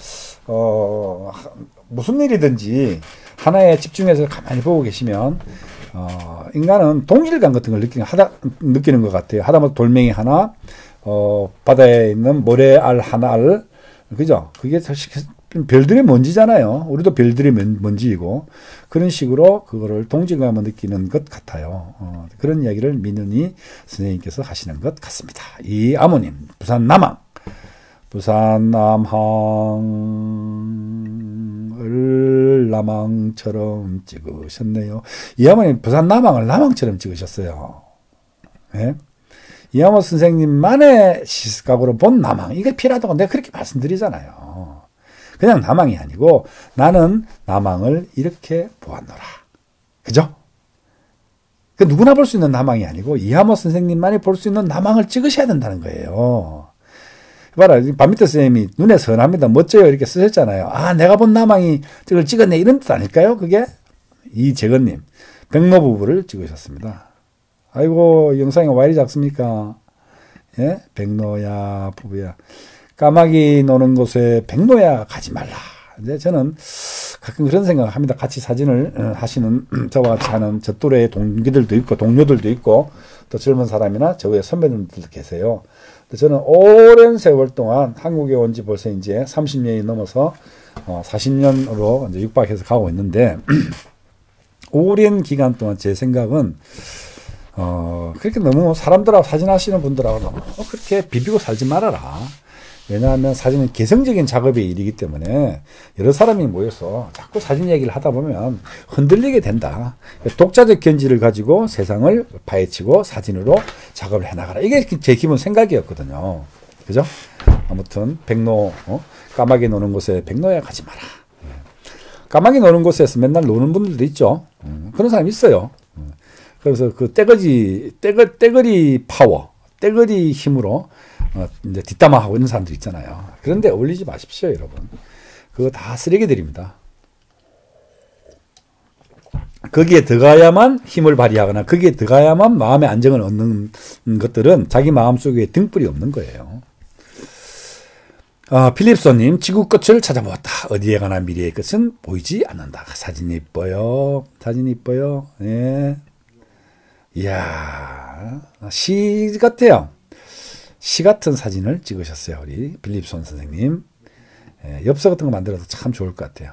A: 무슨 일이든지 하나에 집중해서 가만히 보고 계시면 인간은 동질감 같은 걸 느끼는 것 같아요. 하다못해 돌멩이 하나, 바다에 있는 모래알 하나를, 그죠? 그게 별들의 먼지잖아요. 우리도 별들의 먼지이고 그런 식으로 그거를 동질감을 느끼는 것 같아요. 그런 이야기를 민은희 선생님께서 하시는 것 같습니다. 이 아모님 부산 남항 부산 남항을 남항처럼 찍으셨네요. 이 아모님 부산 남항을 남항처럼 찍으셨어요. 네? 이하모 선생님만의 시각으로 본 남항 이게 필요하다고 내가 그렇게 말씀드리잖아요. 그냥 남항이 아니고 나는 남항을 이렇게 보았노라. 그죠? 그 누구나 볼 수 있는 남항이 아니고 이하모 선생님만이 볼 수 있는 남항을 찍으셔야 된다는 거예요. 봐라, 반미터 선생님이 눈에 선합니다. 멋져요. 이렇게 쓰셨잖아요. 아, 내가 본 남항이 저걸 찍었네. 이런 뜻 아닐까요? 그게? 이재건님, 백로 부부를 찍으셨습니다. 아이고, 영상이 왜 이리 작습니까? 예? 백로야, 부부야. 까마귀 노는 곳에 백로야 가지 말라. 이제 저는 가끔 그런 생각을 합니다. 같이 사진을 하시는 저와 같이 하는 저 또래의 동기들도 있고 동료들도 있고 또 젊은 사람이나 저의 선배님들도 계세요. 저는 오랜 세월 동안 한국에 온 지 벌써 이제 30년이 넘어서 40년으로 이제 육박해서 가고 있는데 오랜 기간 동안 제 생각은 그렇게 너무 사람들하고 사진하시는 분들하고 너무 그렇게 비비고 살지 말아라. 왜냐하면 사진은 개성적인 작업의 일이기 때문에 여러 사람이 모여서 자꾸 사진 얘기를 하다 보면 흔들리게 된다. 독자적 견지를 가지고 세상을 파헤치고 사진으로 작업을 해나가라. 이게 제 기본 생각이었거든요. 그죠? 아무튼 백로, 까마귀 노는 곳에 백로야 가지 마라. 까마귀 노는 곳에서 맨날 노는 분들도 있죠. 그런 사람이 있어요. 그래서 그 떼거리 파워, 떼거리 힘으로 이제 뒷담화하고 있는 사람들 있잖아요. 그런데 어울리지 마십시오, 여러분. 그거 다 쓰레기들입니다. 거기에 들어가야만 힘을 발휘하거나 거기에 들어가야만 마음의 안정을 얻는 것들은 자기 마음속에 등불이 없는 거예요. 필립소님, 지구 끝을 찾아보았다. 어디에 가나 미래의 끝은 보이지 않는다. 사진이 이뻐요. 사진이 이뻐요. 예. 이야, 시 같아요. 시 같은 사진을 찍으셨어요. 우리 필립손 선생님. 예, 엽서 같은 거 만들어도 참 좋을 것 같아요.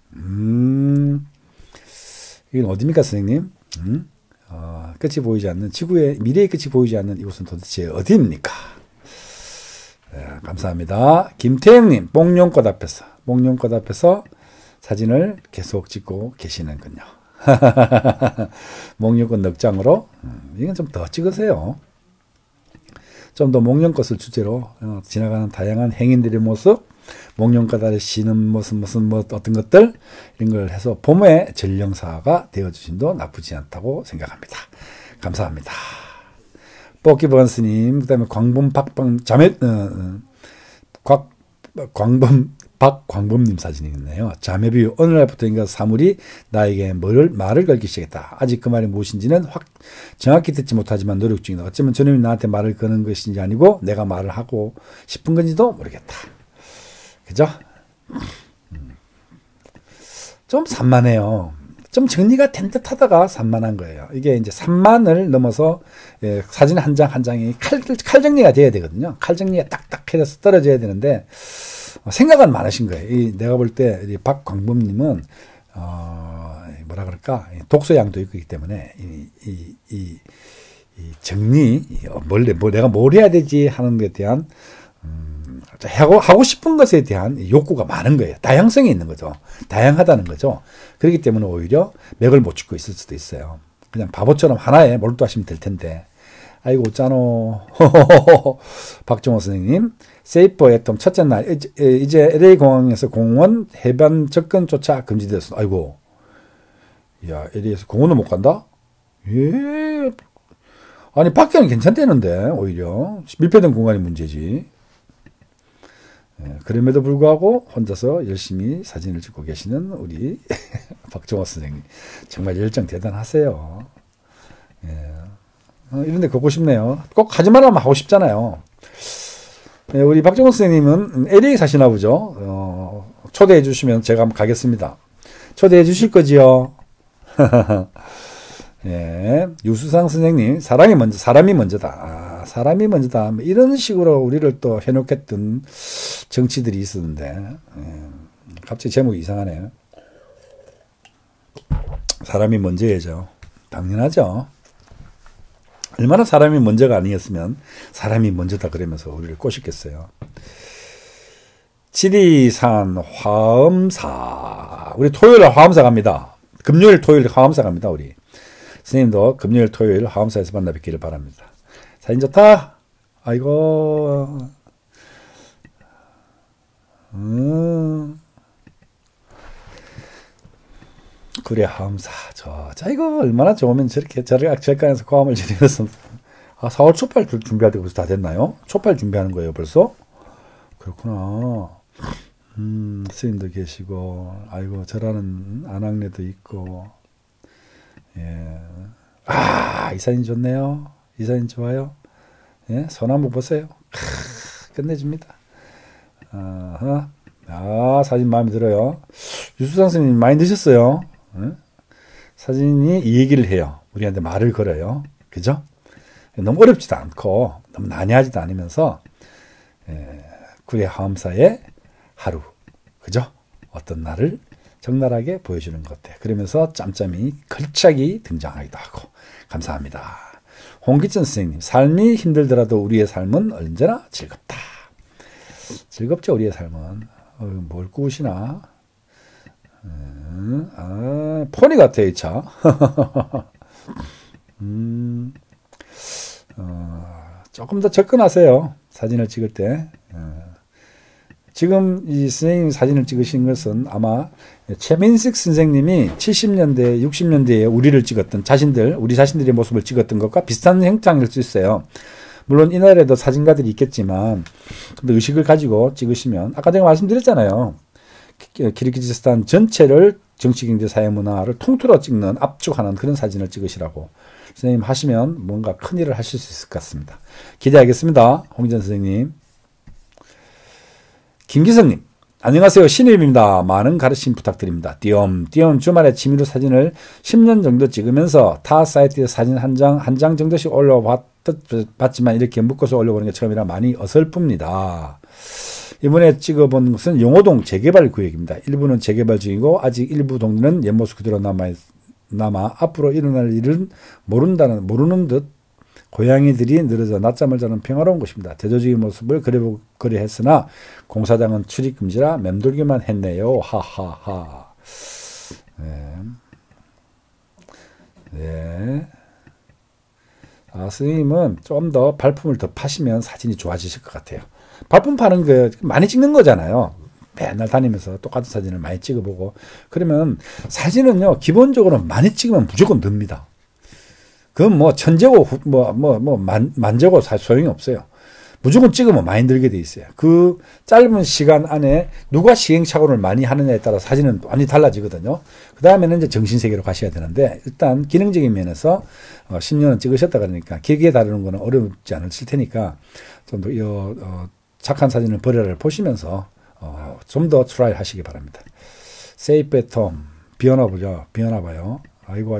A: 이건 어디입니까, 선생님? 끝이 보이지 않는, 지구의 미래의 끝이 보이지 않는 이곳은 도대체 어디입니까? 예, 감사합니다. 김태영님, 몽룡꽃 앞에서 사진을 계속 찍고 계시는군요. 몽룡꽃 넉장으로, 이건 좀 더 찍으세요. 좀 더 목련꽃을 주제로 지나가는 다양한 행인들의 모습, 목련꽃 아래 쉬는 모습, 무슨 어떤 것들 이런 걸 해서 봄의 전령사가 되어주심도 나쁘지 않다고 생각합니다. 감사합니다. 뽀끼번스님, 그다음에 광범 박방 자매 박광범님 사진이 있네요. 자매비 어느 날부터인가 사물이 나에게 말을 걸기 시작했다. 아직 그 말이 무엇인지는 정확히 듣지 못하지만 노력 중이다. 어쩌면 저놈이 나한테 말을 거는 것인지 아니고 내가 말을 하고 싶은 건지도 모르겠다. 그죠? 좀 산만해요. 좀 정리가 된 듯 하다가 산만한 거예요. 이게 이제 산만을 넘어서 사진 한 장 한 장이 칼 정리가 돼야 되거든요. 칼 정리가 딱딱 해서 떨어져야 되는데 생각은 많으신 거예요. 내가 볼 때 박광범님은 뭐라 그럴까 독서량도 있기 때문에 이 정리 내가 뭘 해야 되지 하는 것에 대한 하고 싶은 것에 대한 욕구가 많은 거예요. 다양성이 있는 거죠. 다양하다는 거죠. 그렇기 때문에 오히려 맥을 못 짚고 있을 수도 있어요. 그냥 바보처럼 하나에 몰두하시면 될 텐데. 아이고 웃자노. 박정호 선생님, 세이퍼 애톰 첫째 날 이제 LA 공항에서 공원 해변 접근조차 금지되었어. 아이고, 야 LA에서 공원을 못 간다? 예. 아니 밖에는 괜찮다는데 오히려 밀폐된 공간이 문제지. 예, 그럼에도 불구하고 혼자서 열심히 사진을 찍고 계시는 우리 박정호 선생님 정말 열정 대단하세요. 예. 이런데 가고 싶네요. 꼭 가지 말라면 하고 싶잖아요. 예, 우리 박정호 선생님은 LA 사시나 보죠. 초대해 주시면 제가 한번 가겠습니다. 초대해 주실 거지요? 예, 유수상 선생님, 사람이 먼저다. 사람이 먼저다. 뭐 이런 식으로 우리를 또 해놓겠던 정치들이 있었는데, 갑자기 제목이 이상하네요. 사람이 먼저야죠. 당연하죠. 얼마나 사람이 먼저가 아니었으면 사람이 먼저다 그러면서 우리를 꼬셨겠어요. 지리산 화엄사. 우리 토요일 화엄사 갑니다. 금요일 토요일 화엄사 갑니다. 우리 선생님도 금요일 토요일 화엄사에서 만나 뵙기를 바랍니다. 사진 좋다. 아이고. 그래 화엄사. 자 이거 얼마나 좋으면 저렇게 절간에서 고함을 지르면서 4월 초팔 준비할 때 벌써 다 됐나요? 초팔 준비하는 거예요 벌써? 그렇구나. 스님도 계시고, 아이고, 저라는 안악내도 있고, 예. 이 사진 좋네요. 이 사진 좋아요. 예, 손 한번 보세요. 끝내줍니다. 사진 마음에 들어요. 유수상 스님 많이 드셨어요. 예? 사진이 이 얘기를 해요. 우리한테 말을 걸어요. 그죠? 너무 어렵지도 않고, 너무 난해하지도 않으면서, 구례 화엄사의 하루, 그죠? 어떤 날을 적나라하게 보여주는 것 같아요. 그러면서 짬짬이 걸작이 등장하기도 하고 감사합니다. 홍기천 선생님, 삶이 힘들더라도 우리의 삶은 언제나 즐겁다. 즐겁죠, 우리의 삶은. 뭘 꾸시나? 포니 같아요, 이 차. 조금 더 접근하세요. 사진을 찍을 때. 지금 이 선생님 사진을 찍으신 것은 아마 최민식 선생님이 70년대, 60년대에 우리를 찍었던 우리 자신들의 모습을 찍었던 것과 비슷한 형상일 수 있어요. 물론 이날에도 사진가들이 있겠지만, 근데 의식을 가지고 찍으시면, 아까 제가 말씀드렸잖아요. 키르기즈스탄 전체를 정치, 경제, 사회, 문화를 통틀어 찍는, 압축하는 그런 사진을 찍으시라고. 선생님 하시면 뭔가 큰 일을 하실 수 있을 것 같습니다. 기대하겠습니다. 홍전 선생님. 김기성님, 안녕하세요. 신입입니다. 많은 가르침 부탁드립니다. 띄엄띄엄 주말에 취미로 사진을 10년 정도 찍으면서 타 사이트에 사진 한 장 정도씩 올려봤지만 이렇게 묶어서 올려보는 게 처음이라 많이 어설픕니다. 이번에 찍어본 것은 용호동 재개발 구역입니다. 일부는 재개발 중이고 아직 일부 동네는 옛 모습 그대로 남아 앞으로 일어날 일은 모르는 듯 고양이들이 늘어져 낮잠을 자는 평화로운 곳입니다. 대조적인 모습을 그려 했으나 공사장은 출입 금지라 맴돌기만 했네요. 하하하. 네. 스님은 좀 더 발품을 더 파시면 사진이 좋아지실 것 같아요. 발품 파는 거 많이 찍는 거잖아요. 맨날 다니면서 똑같은 사진을 많이 찍어보고. 그러면 사진은요, 기본적으로 많이 찍으면 무조건 늡니다. 그건 뭐 천재고 만재고 소용이 없어요. 무조건 찍으면 많이 들게 돼 있어요. 그 짧은 시간 안에 누가 시행착오를 많이 하느냐에 따라 사진은 완전히 달라지거든요. 그 다음에는 이제 정신세계로 가셔야 되는데, 일단 기능적인 면에서 10년은 찍으셨다 그러니까 기계에 다루는 거는 어렵지 않으실 테니까 좀 더 착한 사진을 버려를 보시면서 좀 더 트라이 하시기 바랍니다. 세이프 앳 홈. 비 오나 봐요. 아이고.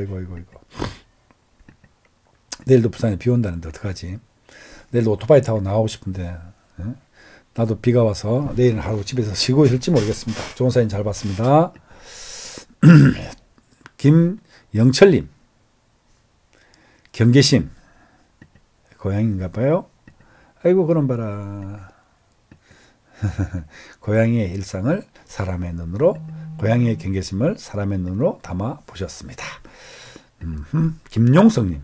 A: 내일도 부산에 비 온다는데 어떡하지? 내일도 오토바이 타고 나가고 싶은데, 나도 비가 와서 내일은 하루 집에서 쉬고 있을지 모르겠습니다. 좋은 사진 잘 봤습니다. 김영철님, 경계심, 고양이인가 봐요. 아이고, 그럼 봐라. 고양이의 일상을 사람의 눈으로, 고양이의 경계심을 사람의 눈으로 담아 보셨습니다. 김용성님,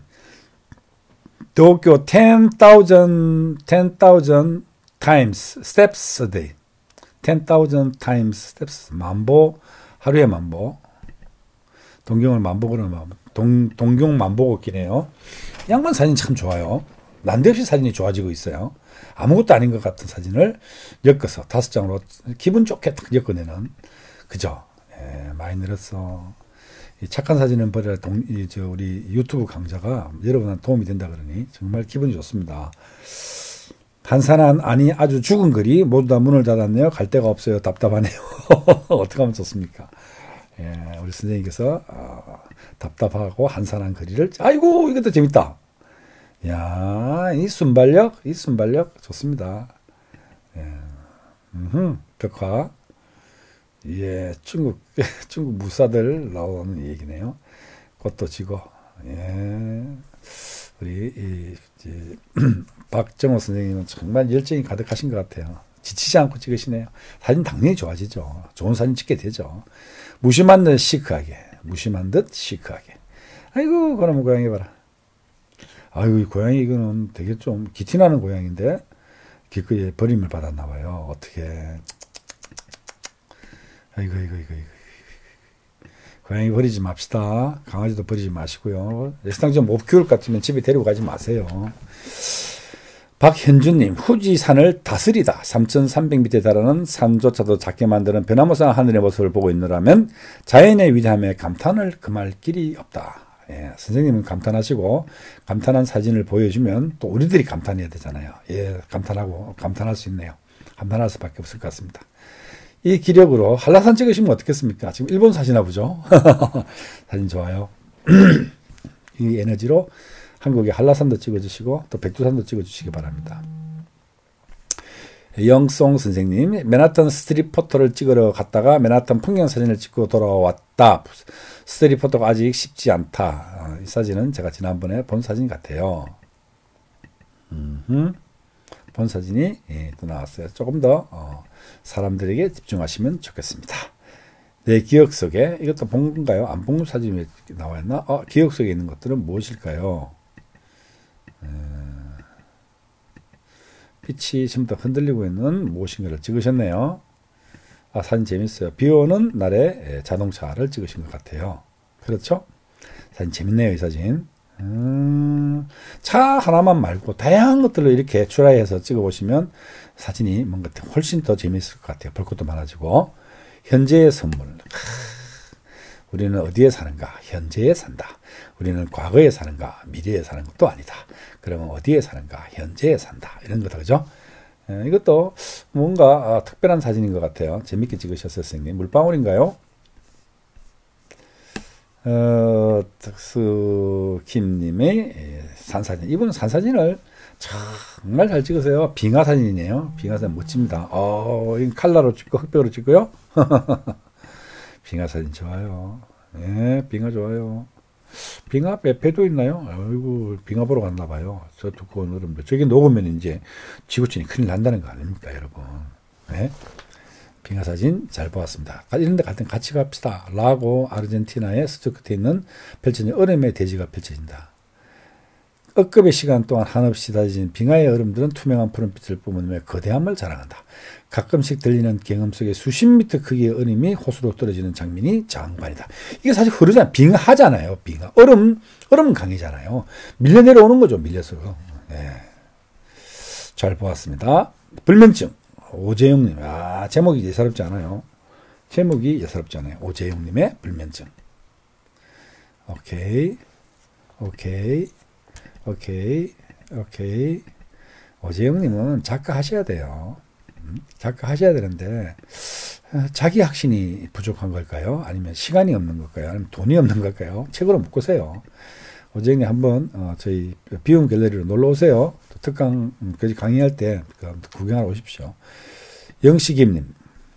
A: 도쿄 10,000 times steps a day. 10,000 times steps. 하루에 만보. 동경을 만보 그러면 동경 만보 걷기네요. 양반 사진 참 좋아요. 난데없이 사진이 좋아지고 있어요. 아무것도 아닌 것 같은 사진을 엮어서 5장으로 기분 좋게 딱 엮어내는. 그죠? 많이 늘었어. 이 착한 사진은 버려라. 우리 유튜브 강좌가 여러분한테 도움이 된다 그러니 정말 기분이 좋습니다. 한산한 아니 아주 죽은 글이 모두 다 문을 닫았네요. 갈 데가 없어요. 답답하네요. 어떻게 하면 좋습니까? 우리 선생님께서 답답하고 한산한 글을 아이고 이것도 재밌다. 야, 이 순발력 좋습니다. 벽화 예, 중국 무사들 나오는 얘기네요. 꽃도 지고, 예. 우리, 박정호 선생님은 정말 열정이 가득하신 것 같아요. 지치지 않고 찍으시네요. 사진 당연히 좋아지죠. 좋은 사진 찍게 되죠. 무심한 듯 시크하게. 무심한 듯 시크하게. 아이고, 그러면 고양이 봐라. 아이고, 이 고양이 이거는 되게 좀 기티나는 고양인데, 기꺼이 버림을 받았나 봐요. 어떻게. 아이고. 고양이 버리지 맙시다. 강아지도 버리지 마시고요. 예상 좀 못 키울 것 같으면 집에 데리고 가지 마세요. 박현주님, 후지산을 다스리다. 3,300m에 달하는 산조차도 작게 만드는 변화무쌍한 하늘의 모습을 보고 있느라면 자연의 위대함에 감탄을 금할 길이 없다. 예, 선생님은 감탄하시고 감탄한 사진을 보여주면 또 우리들이 감탄해야 되잖아요. 예, 감탄할 수 있네요. 감탄할 수밖에 없을 것 같습니다. 이 기력으로 한라산 찍으시면 어떻겠습니까? 지금 일본 사시나 보죠? 사진 좋아요. 이 에너지로 한국의 한라산도 찍어주시고 또 백두산도 찍어주시기 바랍니다. 영송 선생님, 맨하탄 스트릿 포토를 찍으러 갔다가 맨하탄 풍경 사진을 찍고 돌아왔다. 스트릿 포토가 아직 쉽지 않다. 이 사진은 제가 지난번에 본 사진 같아요. 본 사진이 또 나왔어요. 조금 더 사람들에게 집중하시면 좋겠습니다. 내 기억 속에, 이것도 본 건가요? 안 본 사진이 나와 있나? 기억 속에 있는 것들은 무엇일까요? 빛이 지금 더 흔들리고 있는 무엇인가를 찍으셨네요. 사진 재밌어요. 비 오는 날에 자동차를 찍으신 것 같아요. 그렇죠? 사진 재밌네요, 이 사진. 차 하나만 말고 다양한 것들로 이렇게 추라해서 찍어보시면 사진이 뭔가 훨씬 더 재밌을 것 같아요. 볼 것도 많아지고. 현재의 선물. 우리는 어디에 사는가? 현재에 산다. 우리는 과거에 사는가? 미래에 사는 것도 아니다. 그러면 어디에 사는가? 현재에 산다. 이런 거다, 그죠? 이것도 뭔가 특별한 사진인 것 같아요. 재밌게 찍으셨어요, 선생님. 물방울인가요? 특수킴님의 산사진. 이분은 산사진을 정말 잘 찍으세요. 빙하 사진이네요. 빙하 사진 멋집니다. 이 칼라로 찍고 흑백으로 찍고요. 빙하 사진 좋아요. 네, 빙하 좋아요. 빙하 앞에 배도 있나요? 아이고, 빙하 보러 갔나 봐요. 저 두꺼운 얼음들. 저기 녹으면 이제 지구촌이 큰일 난다는 거 아닙니까, 여러분? 네. 빙하 사진 잘 보았습니다. 이런 데 갈 땐 같이 갑시다. 라고 아르헨티나의 서쪽 끝에 있는 펼쳐진 얼음의 대지가 펼쳐진다. 억급의 시간 동안 한없이 다진 빙하의 얼음들은 투명한 푸른빛을 뿜으며 거대함을 자랑한다. 가끔씩 들리는 경험 속에 수십 미터 크기의 얼음이 호수로 떨어지는 장면이 장관이다. 이게 사실 흐르잖아요. 빙하잖아요. 빙하. 얼음 강이잖아요. 밀려 내려오는 거죠. 밀려서. 네. 잘 보았습니다. 불면증. 오재영님. 제목이 예사롭지 않아요. 제목이 예사롭지 않아요. 오재영님의 불면증. 오케이. 오재영님은 작가 하셔야 돼요. 작가 하셔야 되는데, 자기 확신이 부족한 걸까요? 아니면 시간이 없는 걸까요? 아니면 돈이 없는 걸까요? 책으로 묶으세요. 오재영님 한번, 저희 비움 갤러리로 놀러 오세요. 특강, 강의할 때 구경하러 오십시오. 영식임님.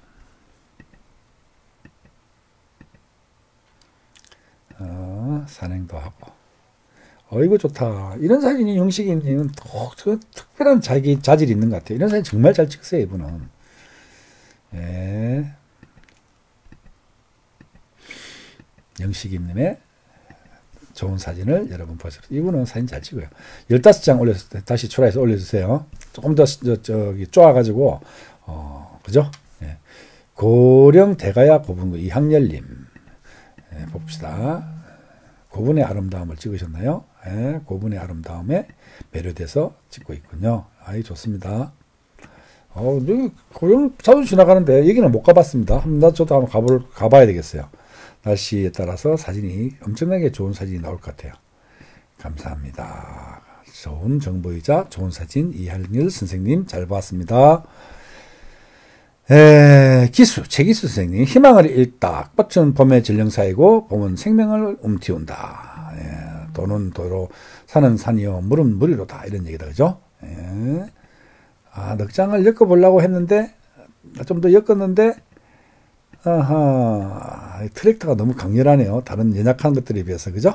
A: 산행도 하고. 이거 좋다. 이런 사진이 영식임님은 특별한 자질이 있는 것 같아요. 이런 사진 정말 잘 찍으세요, 이분은. 예. 영식임님의 좋은 사진을 여러분 보세요. 이분은 사진 잘 찍어요. 15장 다시 초라해서 올려주세요. 조금 더, 저기, 쪼아가지고, 그죠? 예. 고령 대가야 고분구 이학렬님. 예, 봅시다. 고분의 아름다움을 찍으셨나요? 예, 고분의 아름다움에 매료돼서 찍고 있군요. 아이, 좋습니다. 고령 자주 지나가는데, 여기는 못 가봤습니다. 저도 한번 가봐야 되겠어요. 날씨에 따라서 사진이 엄청나게 좋은 사진이 나올 것 같아요. 감사합니다. 좋은 정보이자 좋은 사진 이학렬 선생님 잘 봤습니다. 최기수 선생님. 희망을 잃다. 꽃은 봄의 전령사이고 봄은 생명을 움티운다. 도는 도로, 산은 산이요, 물은 물이로다. 이런 얘기다, 그죠? 넉 장을 엮어보려고 했는데, 좀 더 엮었는데, 아하, 트랙터가 너무 강렬하네요. 다른 연약한 것들에 비해서, 그죠?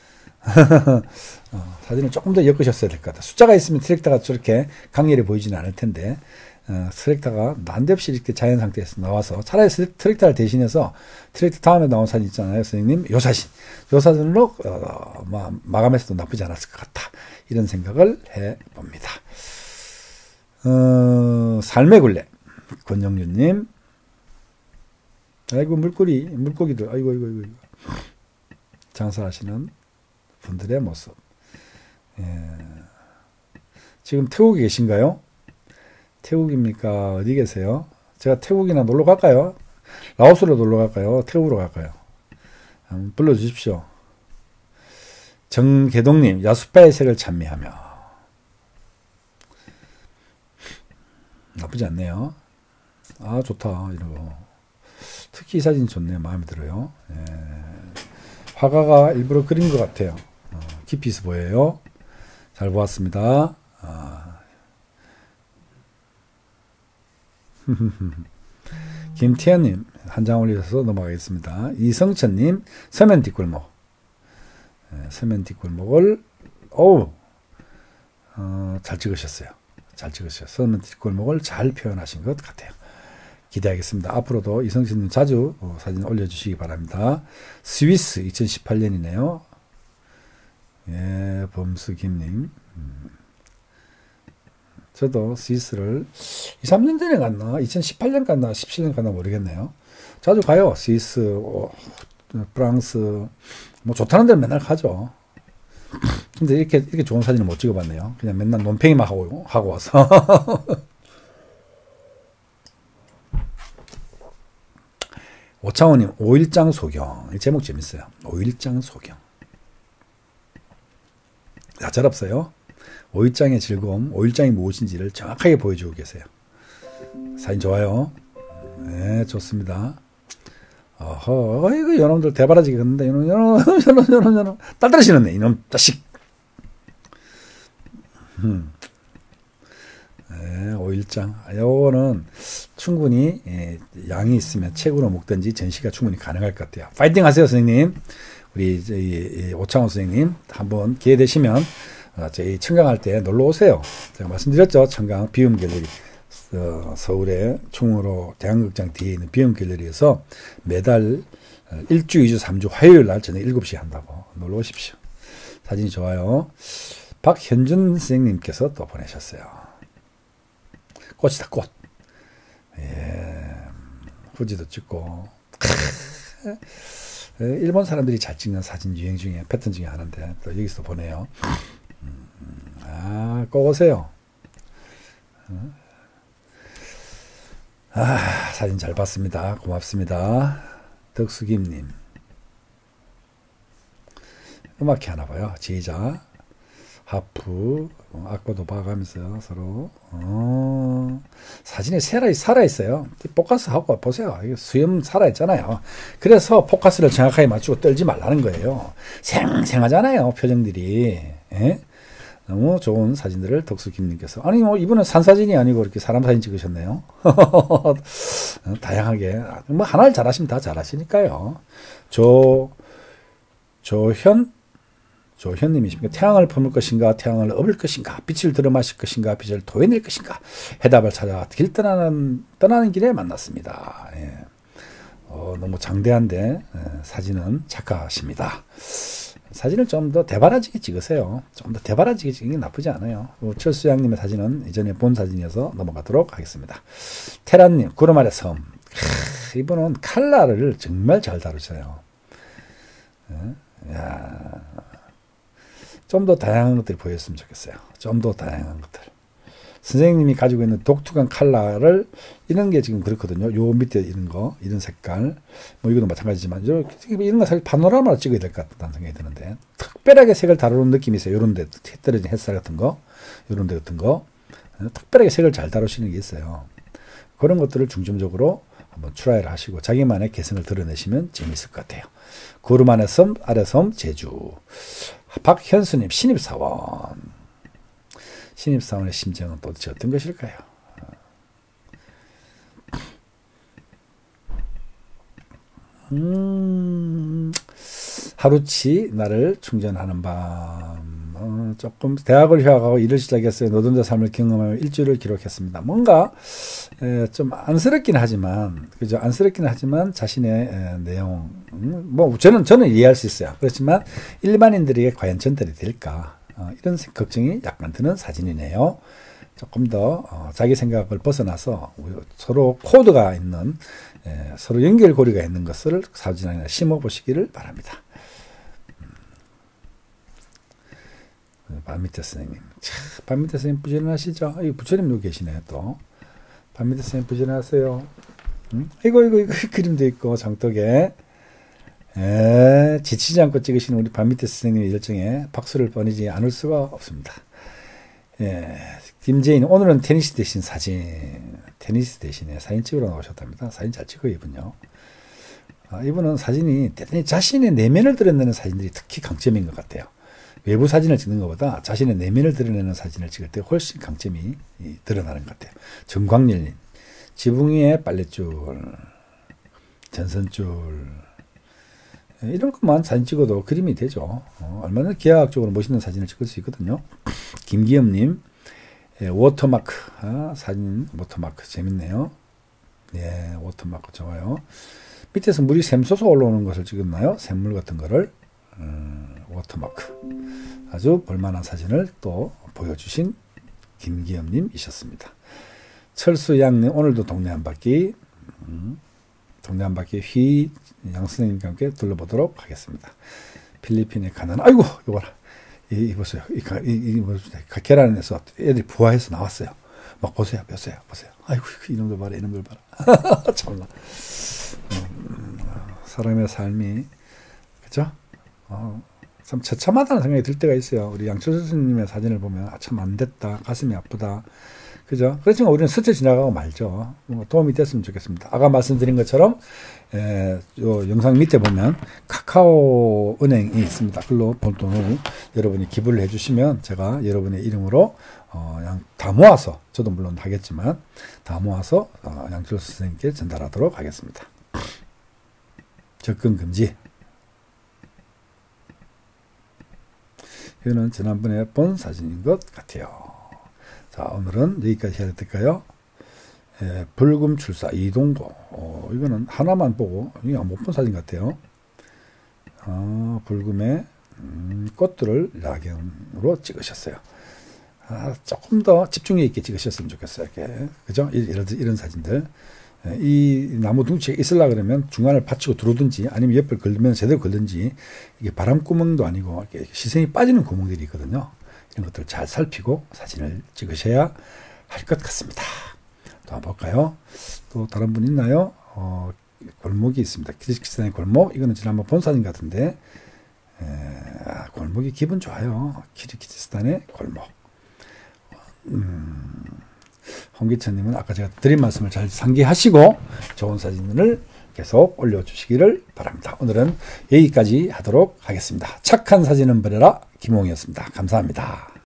A: 사진을 조금 더 엮으셨어야 될 것 같아요. 숫자가 있으면 트랙터가 저렇게 강렬해 보이지는 않을 텐데, 트랙터가 난데없이 이렇게 자연 상태에서 나와서 차라리 트랙터를 대신해서 트랙터 다음에 나온 사진 있잖아요. 선생님, 요 사진으로 마감해서도 나쁘지 않았을 것 같다. 이런 생각을 해봅니다. 삶의 굴레 권영준님, 아이고 물고기들, 아이고 장사하시는 분들의 모습. 예. 지금 태국에 계신가요? 태국입니까? 어디 계세요? 제가 태국이나 놀러 갈까요? 라오스로 놀러 갈까요? 태국으로 갈까요? 불러주십시오. 정계동님, 야수파의 색을 찬미하며. 나쁘지 않네요. 아, 좋다. 이러고. 특히 이 사진 좋네요. 마음에 들어요. 예. 화가가 일부러 그린 것 같아요. 깊이 있어 보여요. 잘 보았습니다. 김태현님, 한 장 올리셔서 넘어가겠습니다. 이성천님, 서면 뒷골목. 서면 뒷골목을, 잘 찍으셨어요. 서면 뒷골목을 잘 표현하신 것 같아요. 기대하겠습니다. 앞으로도 이성천님 자주 사진 올려주시기 바랍니다. 스위스 2018년이네요. 예, 범수김님. 저도 스위스를 2, 3년 전에 갔나? 2018년 갔나? 17년 갔나? 모르겠네요. 자주 가요. 스위스, 프랑스, 뭐 좋다는 데는 맨날 가죠. 근데 이렇게 좋은 사진을 못 찍어봤네요. 그냥 맨날 논팽이만 하고 와서. 오창호님, 5일장 소경. 이 제목 재밌어요. 5일장 소경. 나처럼어요. 5일장의 즐거움, 5일장이 무엇인지를 정확하게 보여주고 계세요. 사진 좋아요. 네, 좋습니다. 이거 요놈들 대바라지게 걷는데, 요놈, 딸 떨어지는데, 이놈 자식. 네, 5일장. 요거는 충분히, 양이 있으면 책으로 먹든지 전시가 충분히 가능할 것 같아요. 파이팅 하세요, 선생님. 우리, 오창호 선생님. 한번 기회 되시면, 저희 청강할 때 놀러 오세요. 제가 말씀드렸죠. 청강 비움 갤러리. 서울의 충무로 대한극장 뒤에 있는 비움 갤러리에서 매달 1주, 2주, 3주 화요일 날 저녁 7시에 한다고 놀러 오십시오. 사진이 좋아요. 박현준 선생님께서 또 보내셨어요. 꽃이다, 꽃. 예. 후지도 찍고. 일본 사람들이 잘 찍는 사진 유행 중에, 패턴 중에 하나인데, 또 여기서 보내요. 꼭 오세요. 사진 잘 봤습니다. 고맙습니다. 덕수김님. 음악회 하나 봐요. 지휘자, 하프, 악보도 봐가면서 서로, 사진이 살아있어요. 포커스 하고 보세요. 수염 살아있잖아요. 그래서 포커스를 정확하게 맞추고 떨지 말라는 거예요. 생생하잖아요. 표정들이. 예? 너무 좋은 사진들을 덕수김님께서, 아니 뭐 이분은 산사진이 아니고 이렇게 사람 사진 찍으셨네요. 다양하게 뭐 하나를 잘하시면 다 잘하시니까요. 조현님이십니까? 태양을 품을 것인가, 태양을 업을 것인가, 빛을 들어 마실 것인가, 빛을 토해낼 것인가, 해답을 찾아 길 떠나는 길에 만났습니다. 예. 너무 장대한데 사진은 착각하십니다. 사진을 좀 더 대바라지게 찍으세요. 좀 더 대바라지게 찍는 게 나쁘지 않아요. 철수 양님의 사진은 이전에 본 사진이어서 넘어가도록 하겠습니다. 테란님, 구름 아래 섬. 이분은 칼라를 정말 잘 다루셔요. 좀 더 다양한 것들이 보였으면 좋겠어요. 좀 더 다양한 것들. 선생님이 가지고 있는 독특한 컬러를, 이런 게 지금 그렇거든요. 요 밑에 이런 거, 이런 색깔, 뭐 이것도 마찬가지지만, 이런 거 사실 파노라마로 찍어야 될 것 같다는 생각이 드는데, 특별하게 색을 다루는 느낌이 있어요. 요런 데, 떨어진 햇살 같은 거, 요런 데 같은 거, 특별하게 색을 잘 다루시는 게 있어요. 그런 것들을 중점적으로 한번 트라이를 하시고, 자기만의 개성을 드러내시면 재미있을 것 같아요. 구름 안의 섬, 아래 섬, 제주. 박현수님, 신입사원. 신입사원의 심정은 도대체 어떤 것일까요? 하루치 나를 충전하는 밤. 조금 대학을 휴학하고 일을 시작했어요. 노동자 삶을 경험하며 일주일을 기록했습니다. 뭔가 좀 안쓰럽긴 하지만, 그죠? 안쓰럽긴 하지만 자신의 내용, 뭐 저는 이해할 수 있어요. 그렇지만 일반인들에게 과연 전달이 될까? 이런 걱정이 약간 드는 사진이네요. 조금 더 자기 생각을 벗어나서 서로 코드가 있는, 서로 연결고리가 있는 것을 사진 안에 심어보시기를 바랍니다. 밤밑에 선생님. 밤밑에 선생님 부지런하시죠? 이 부처님 여기 계시네요, 또. 밤밑에 선생님 부지런하세요. 이거 그림도 있고, 장독에. 지치지 않고 찍으시는 우리 밤밑에 선생님의 열정에 박수를 보내지 않을 수가 없습니다. 김재인, 오늘은 테니스 대신 테니스 대신에 사진 찍으러 나오셨답니다. 사진 잘 찍어요, 이분요. 이분은 사진이 대단히 자신의 내면을 드러내는 사진들이 특히 강점인 것 같아요. 외부 사진을 찍는 것보다 자신의 내면을 드러내는 사진을 찍을 때 훨씬 강점이 드러나는 것 같아요. 정광렬님, 지붕 위에 빨랫줄, 전선줄, 이런 것만 사진 찍어도 그림이 되죠. 얼마나 기하학적으로 멋있는 사진을 찍을 수 있거든요. 김기엽님, 워터마크, 사진 워터마크 재밌네요. 예, 워터마크 좋아요. 밑에서 물이 샘솟아 올라오는 것을 찍었나요? 샘물 같은 거를. 워터마크. 아주 볼만한 사진을 또 보여주신 김기엽님이셨습니다. 철수양님, 오늘도 동네 한 바퀴, 양선생님과 함께 둘러보도록 하겠습니다. 필리핀에 가난, 아이고, 이거 봐라. 이 보세요. 계란에서 애들이 부화해서 나왔어요. 막 보세요. 아이고, 이놈들 봐라. 참나. 사람의 삶이, 그죠? 참 처참하다는 생각이 들 때가 있어요. 우리 양철수 스님의 사진을 보면 참 안 됐다, 가슴이 아프다, 그죠? 그렇지만 우리는 스쳐 지나가고 말죠. 도움이 됐으면 좋겠습니다. 아까 말씀드린 것처럼 요 영상 밑에 보면 카카오 은행이 있습니다. 그걸로 본 돈을 여러분이 기부를 해주시면 제가 여러분의 이름으로 다 모아서, 저도 물론 하겠지만 다 모아서 양철수 선생님께 전달하도록 하겠습니다. 접근 금지. 이거는 지난번에 본 사진인 것 같아요. 자, 오늘은 여기까지 해야 될까요? 불금 출사 이동도. 이거는 하나만 보고 이거 못 본 사진 같아요. 불금에 꽃들을 야경으로 찍으셨어요. 조금 더 집중력 있게 찍으셨으면 좋겠어요. 이렇게, 그죠? 이런 사진들. 이 나무 둥치가 있으려 그러면 중간을 받치고 들어오든지 아니면 옆을 걸면 제대로 걸든지, 이게 바람구멍도 아니고 이렇게 시선이 빠지는 구멍들이 있거든요. 이런 것들을 잘 살피고 사진을 찍으셔야 할 것 같습니다. 또 한번 볼까요? 또 다른 분 있나요? 골목이 있습니다. 키르기스탄의 골목. 이거는 지난번 본 사진 같은데, 골목이 기분 좋아요. 키르기스탄의 골목. 홍기천님은 아까 제가 드린 말씀을 잘 상기하시고 좋은 사진을 계속 올려주시기를 바랍니다. 오늘은 여기까지 하도록 하겠습니다. 착한 사진은 버려라. 김홍이었습니다. 감사합니다.